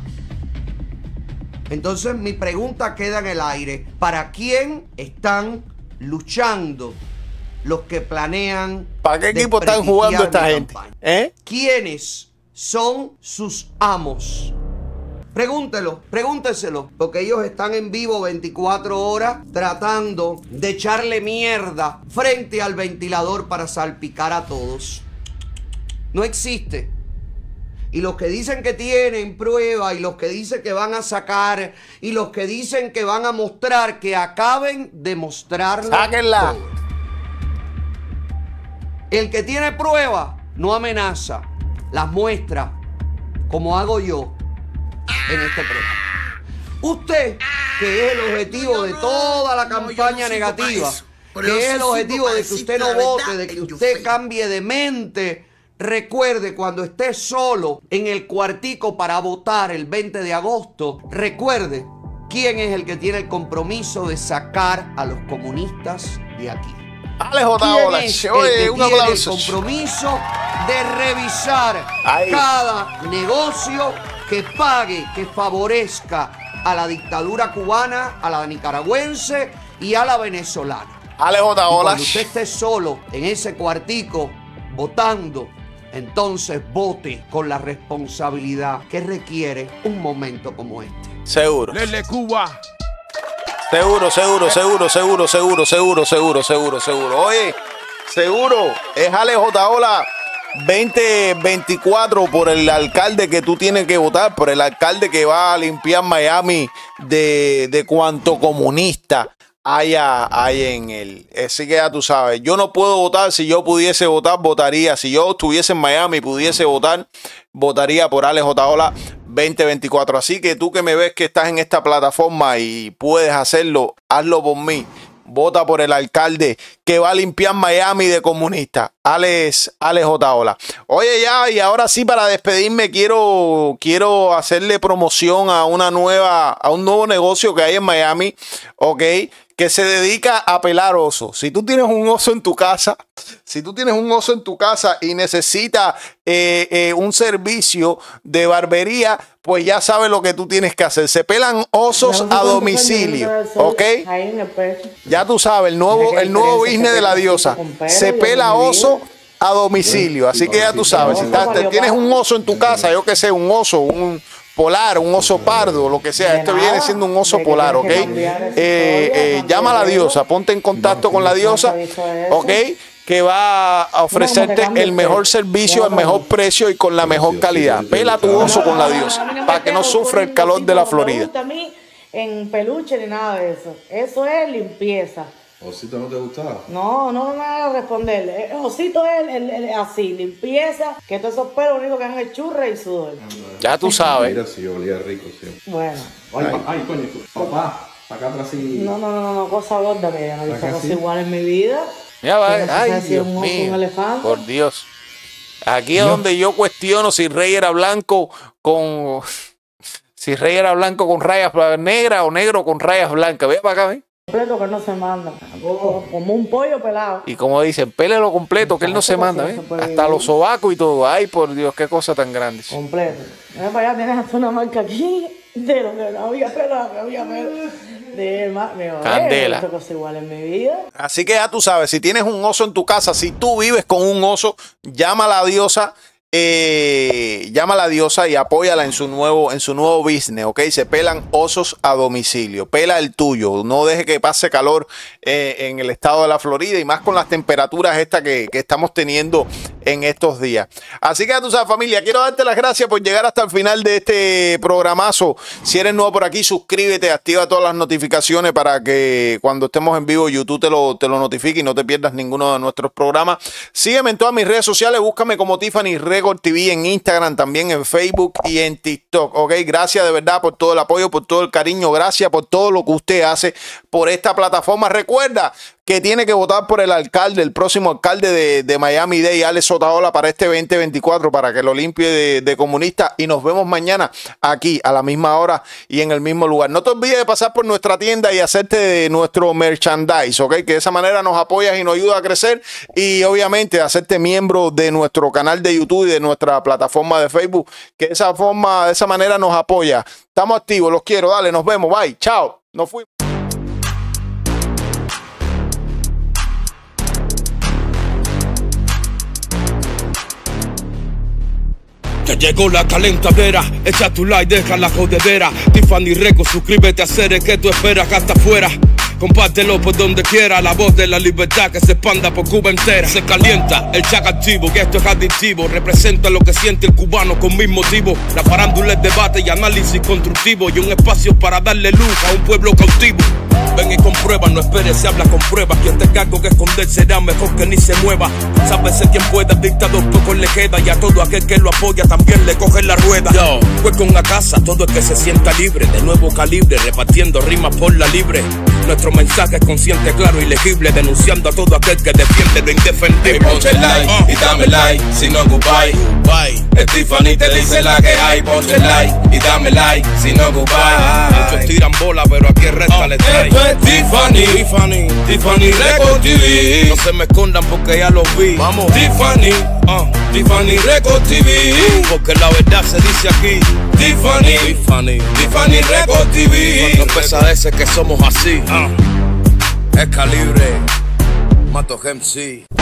Entonces mi pregunta queda en el aire. ¿Para quién están luchando los que planean? ¿Para qué equipo están jugando esta gente? ¿Eh? ¿Quiénes son sus amos? Pregúntelo, pregúnteselo, porque ellos están en vivo veinticuatro horas tratando de echarle mierda frente al ventilador para salpicar a todos. No existe. Y los que dicen que tienen prueba y los que dicen que van a sacar y los que dicen que van a mostrar, que acaben de mostrarlo. Sáquenla. Todo. El que tiene prueba no amenaza, las muestra, como hago yo en este programa. Usted, que es el objetivo de toda la campaña negativa, que es el objetivo de que usted no vote, de que usted cambie de mente. Recuerde, cuando esté solo en el cuartico para votar el veinte de agosto, recuerde quién es el que tiene el compromiso de sacar a los comunistas de aquí. Alex Otaola, ¿Quién es oye, el un que tiene aplauso. el compromiso de revisar Ahí. cada negocio que pague, que favorezca a la dictadura cubana, a la nicaragüense y a la venezolana? Alex Otaola. Cuando usted esté solo en ese cuartico votando, entonces vote con la responsabilidad que requiere un momento como este. Seguro. Lele Cuba. Seguro, seguro, seguro, seguro, seguro, seguro, seguro, seguro, seguro. Oye, seguro, es Alex Otaola veinte veinticuatro por el alcalde que tú tienes que votar, por el alcalde que va a limpiar Miami de, de cuanto comunista haya, haya en él. Así que ya tú sabes, yo no puedo votar. Si yo pudiese votar, votaría. Si yo estuviese en Miami y pudiese votar, votaría por Alex Otaola veinte veinticuatro. Así que tú que me ves que estás en esta plataforma y puedes hacerlo, hazlo por mí. Vota por el alcalde que va a limpiar Miami de comunista, Alex, Alex Otaola. Oye, ya, y ahora sí, para despedirme, quiero, quiero hacerle promoción a una nueva, a un nuevo negocio que hay en Miami, ok, que se dedica a pelar osos. Si tú tienes un oso en tu casa, si tú tienes un oso en tu casa y necesitas eh, eh, un servicio de barbería, pues ya sabes lo que tú tienes que hacer. Se pelan osos a domicilio, ¿ok? Ya tú sabes, el nuevo, el nuevo business de la diosa. Se pela oso a domicilio. Así que ya tú sabes, si estás, te, tienes un oso en tu casa, yo que sé, un oso, un polar, un oso pardo, lo que sea. Este viene siendo un oso polar, ¿ok? Eh, eh, llama a la diosa, ponte en contacto con la diosa, ¿ok? Que va a ofrecerte el mejor servicio, el mejor precio y con la mejor calidad. Pela tu oso con la diosa para que no sufra el calor de la Florida. No me gusta a mí en peluche ni nada de eso. Eso es limpieza. ¿Osito no te gustaba? No, no me hagas responder. El osito es el, el, el, así, limpieza, que todos esos pelos únicos que han el churre y sudor. Ya tú sabes. Mira, si olía rico, sí. Bueno. Ay, ay, ay coño, papá, acá atrás sí. No, no, no, no, cosa gorda que yo no he visto cosa igual en mi vida. Ya va, no ay, si Dios un, mío, un por Dios. Aquí es no. donde yo cuestiono si Rey era blanco con... Si Rey era blanco con rayas negras o negro con rayas blancas. Ve para acá, ¿ven? Completo que no se manda. Oh. Como un pollo pelado. Y como dicen, pélelo completo, que él no se manda, ¿ves? Hasta los sobacos y todo. Ay, por Dios, qué cosa tan grande. Completo. Ven para allá, tienes hasta una marca aquí de lo que no había pelo, que había pelo. De Candela. Igual en mi vida. Así que ya tú sabes, si tienes un oso en tu casa, si tú vives con un oso, llama a la diosa. Eh, llama a la diosa y apóyala en su nuevo en su nuevo business, ok. Se pelan osos a domicilio. Pela el tuyo. No deje que pase calor eh, en el estado de la Florida y más con las temperaturas estas que, que estamos teniendo en estos días. Así que ya tú sabes, familia, quiero darte las gracias por llegar hasta el final de este programazo. Si eres nuevo por aquí, suscríbete, activa todas las notificaciones para que cuando estemos en vivo YouTube te lo, te lo notifique y no te pierdas ninguno de nuestros programas. Sígueme en todas mis redes sociales, búscame como Tiffany Records T V en Instagram, también en Facebook y en TikTok, ok. Gracias de verdad por todo el apoyo, por todo el cariño, gracias por todo lo que usted hace por esta plataforma. Recuerda que tiene que votar por el alcalde, el próximo alcalde de, de Miami-Dade, Alex Otaola, para este veinte veinticuatro, para que lo limpie de, de comunista. Y nos vemos mañana aquí a la misma hora y en el mismo lugar. No te olvides de pasar por nuestra tienda y hacerte de nuestro merchandise, ok, que de esa manera nos apoyas y nos ayuda a crecer. Y obviamente hacerte miembro de nuestro canal de YouTube y de nuestra plataforma de Facebook, que de esa forma, de esa manera nos apoya. Estamos activos, los quiero, dale, nos vemos, bye, chao, nos fuimos. Ya llegó la calentadera, echa tu like, deja la jodedera. Tiffany Records, suscríbete a series que tú esperas que hasta afuera. Compártelo por donde quiera, la voz de la libertad que se expanda por Cuba entera. Se calienta el chat activo, que esto es adictivo. Representa lo que siente el cubano con mis motivos. La farándula es debate y análisis constructivo, y un espacio para darle luz a un pueblo cautivo. Ven y comprueba, no esperes, se habla con pruebas. Quien tenga algo que esconder será mejor que ni se mueva. Sábese quien pueda, el dictador poco le queda, y a todo aquel que lo apoya también le coge la rueda. Yo, pues con la casa, todo el que se sienta libre, de nuevo calibre, repartiendo rimas por la libre. Nuestro mensaje es consciente, claro y legible, denunciando a todo aquel que defiende lo indefendible. Hey, ponche like uh. y dame like, si no goodbye, goodbye. Tiffany te dice la que hay, ponche like y dame like, si no goodbye. Muchos tiran bola, pero aquí el resto uh. le trae. Esto es Tiffany, Tiffany, Tiffany Records T V. No se me escondan porque ya los vi. Vamos, Tiffany, uh. Tiffany Records T V. Porque la verdad se dice aquí. Tiffany, Tiffany, Tiffany Records T V. Cuando pesadece que somos así. Uh. Es calibre, Mato M C.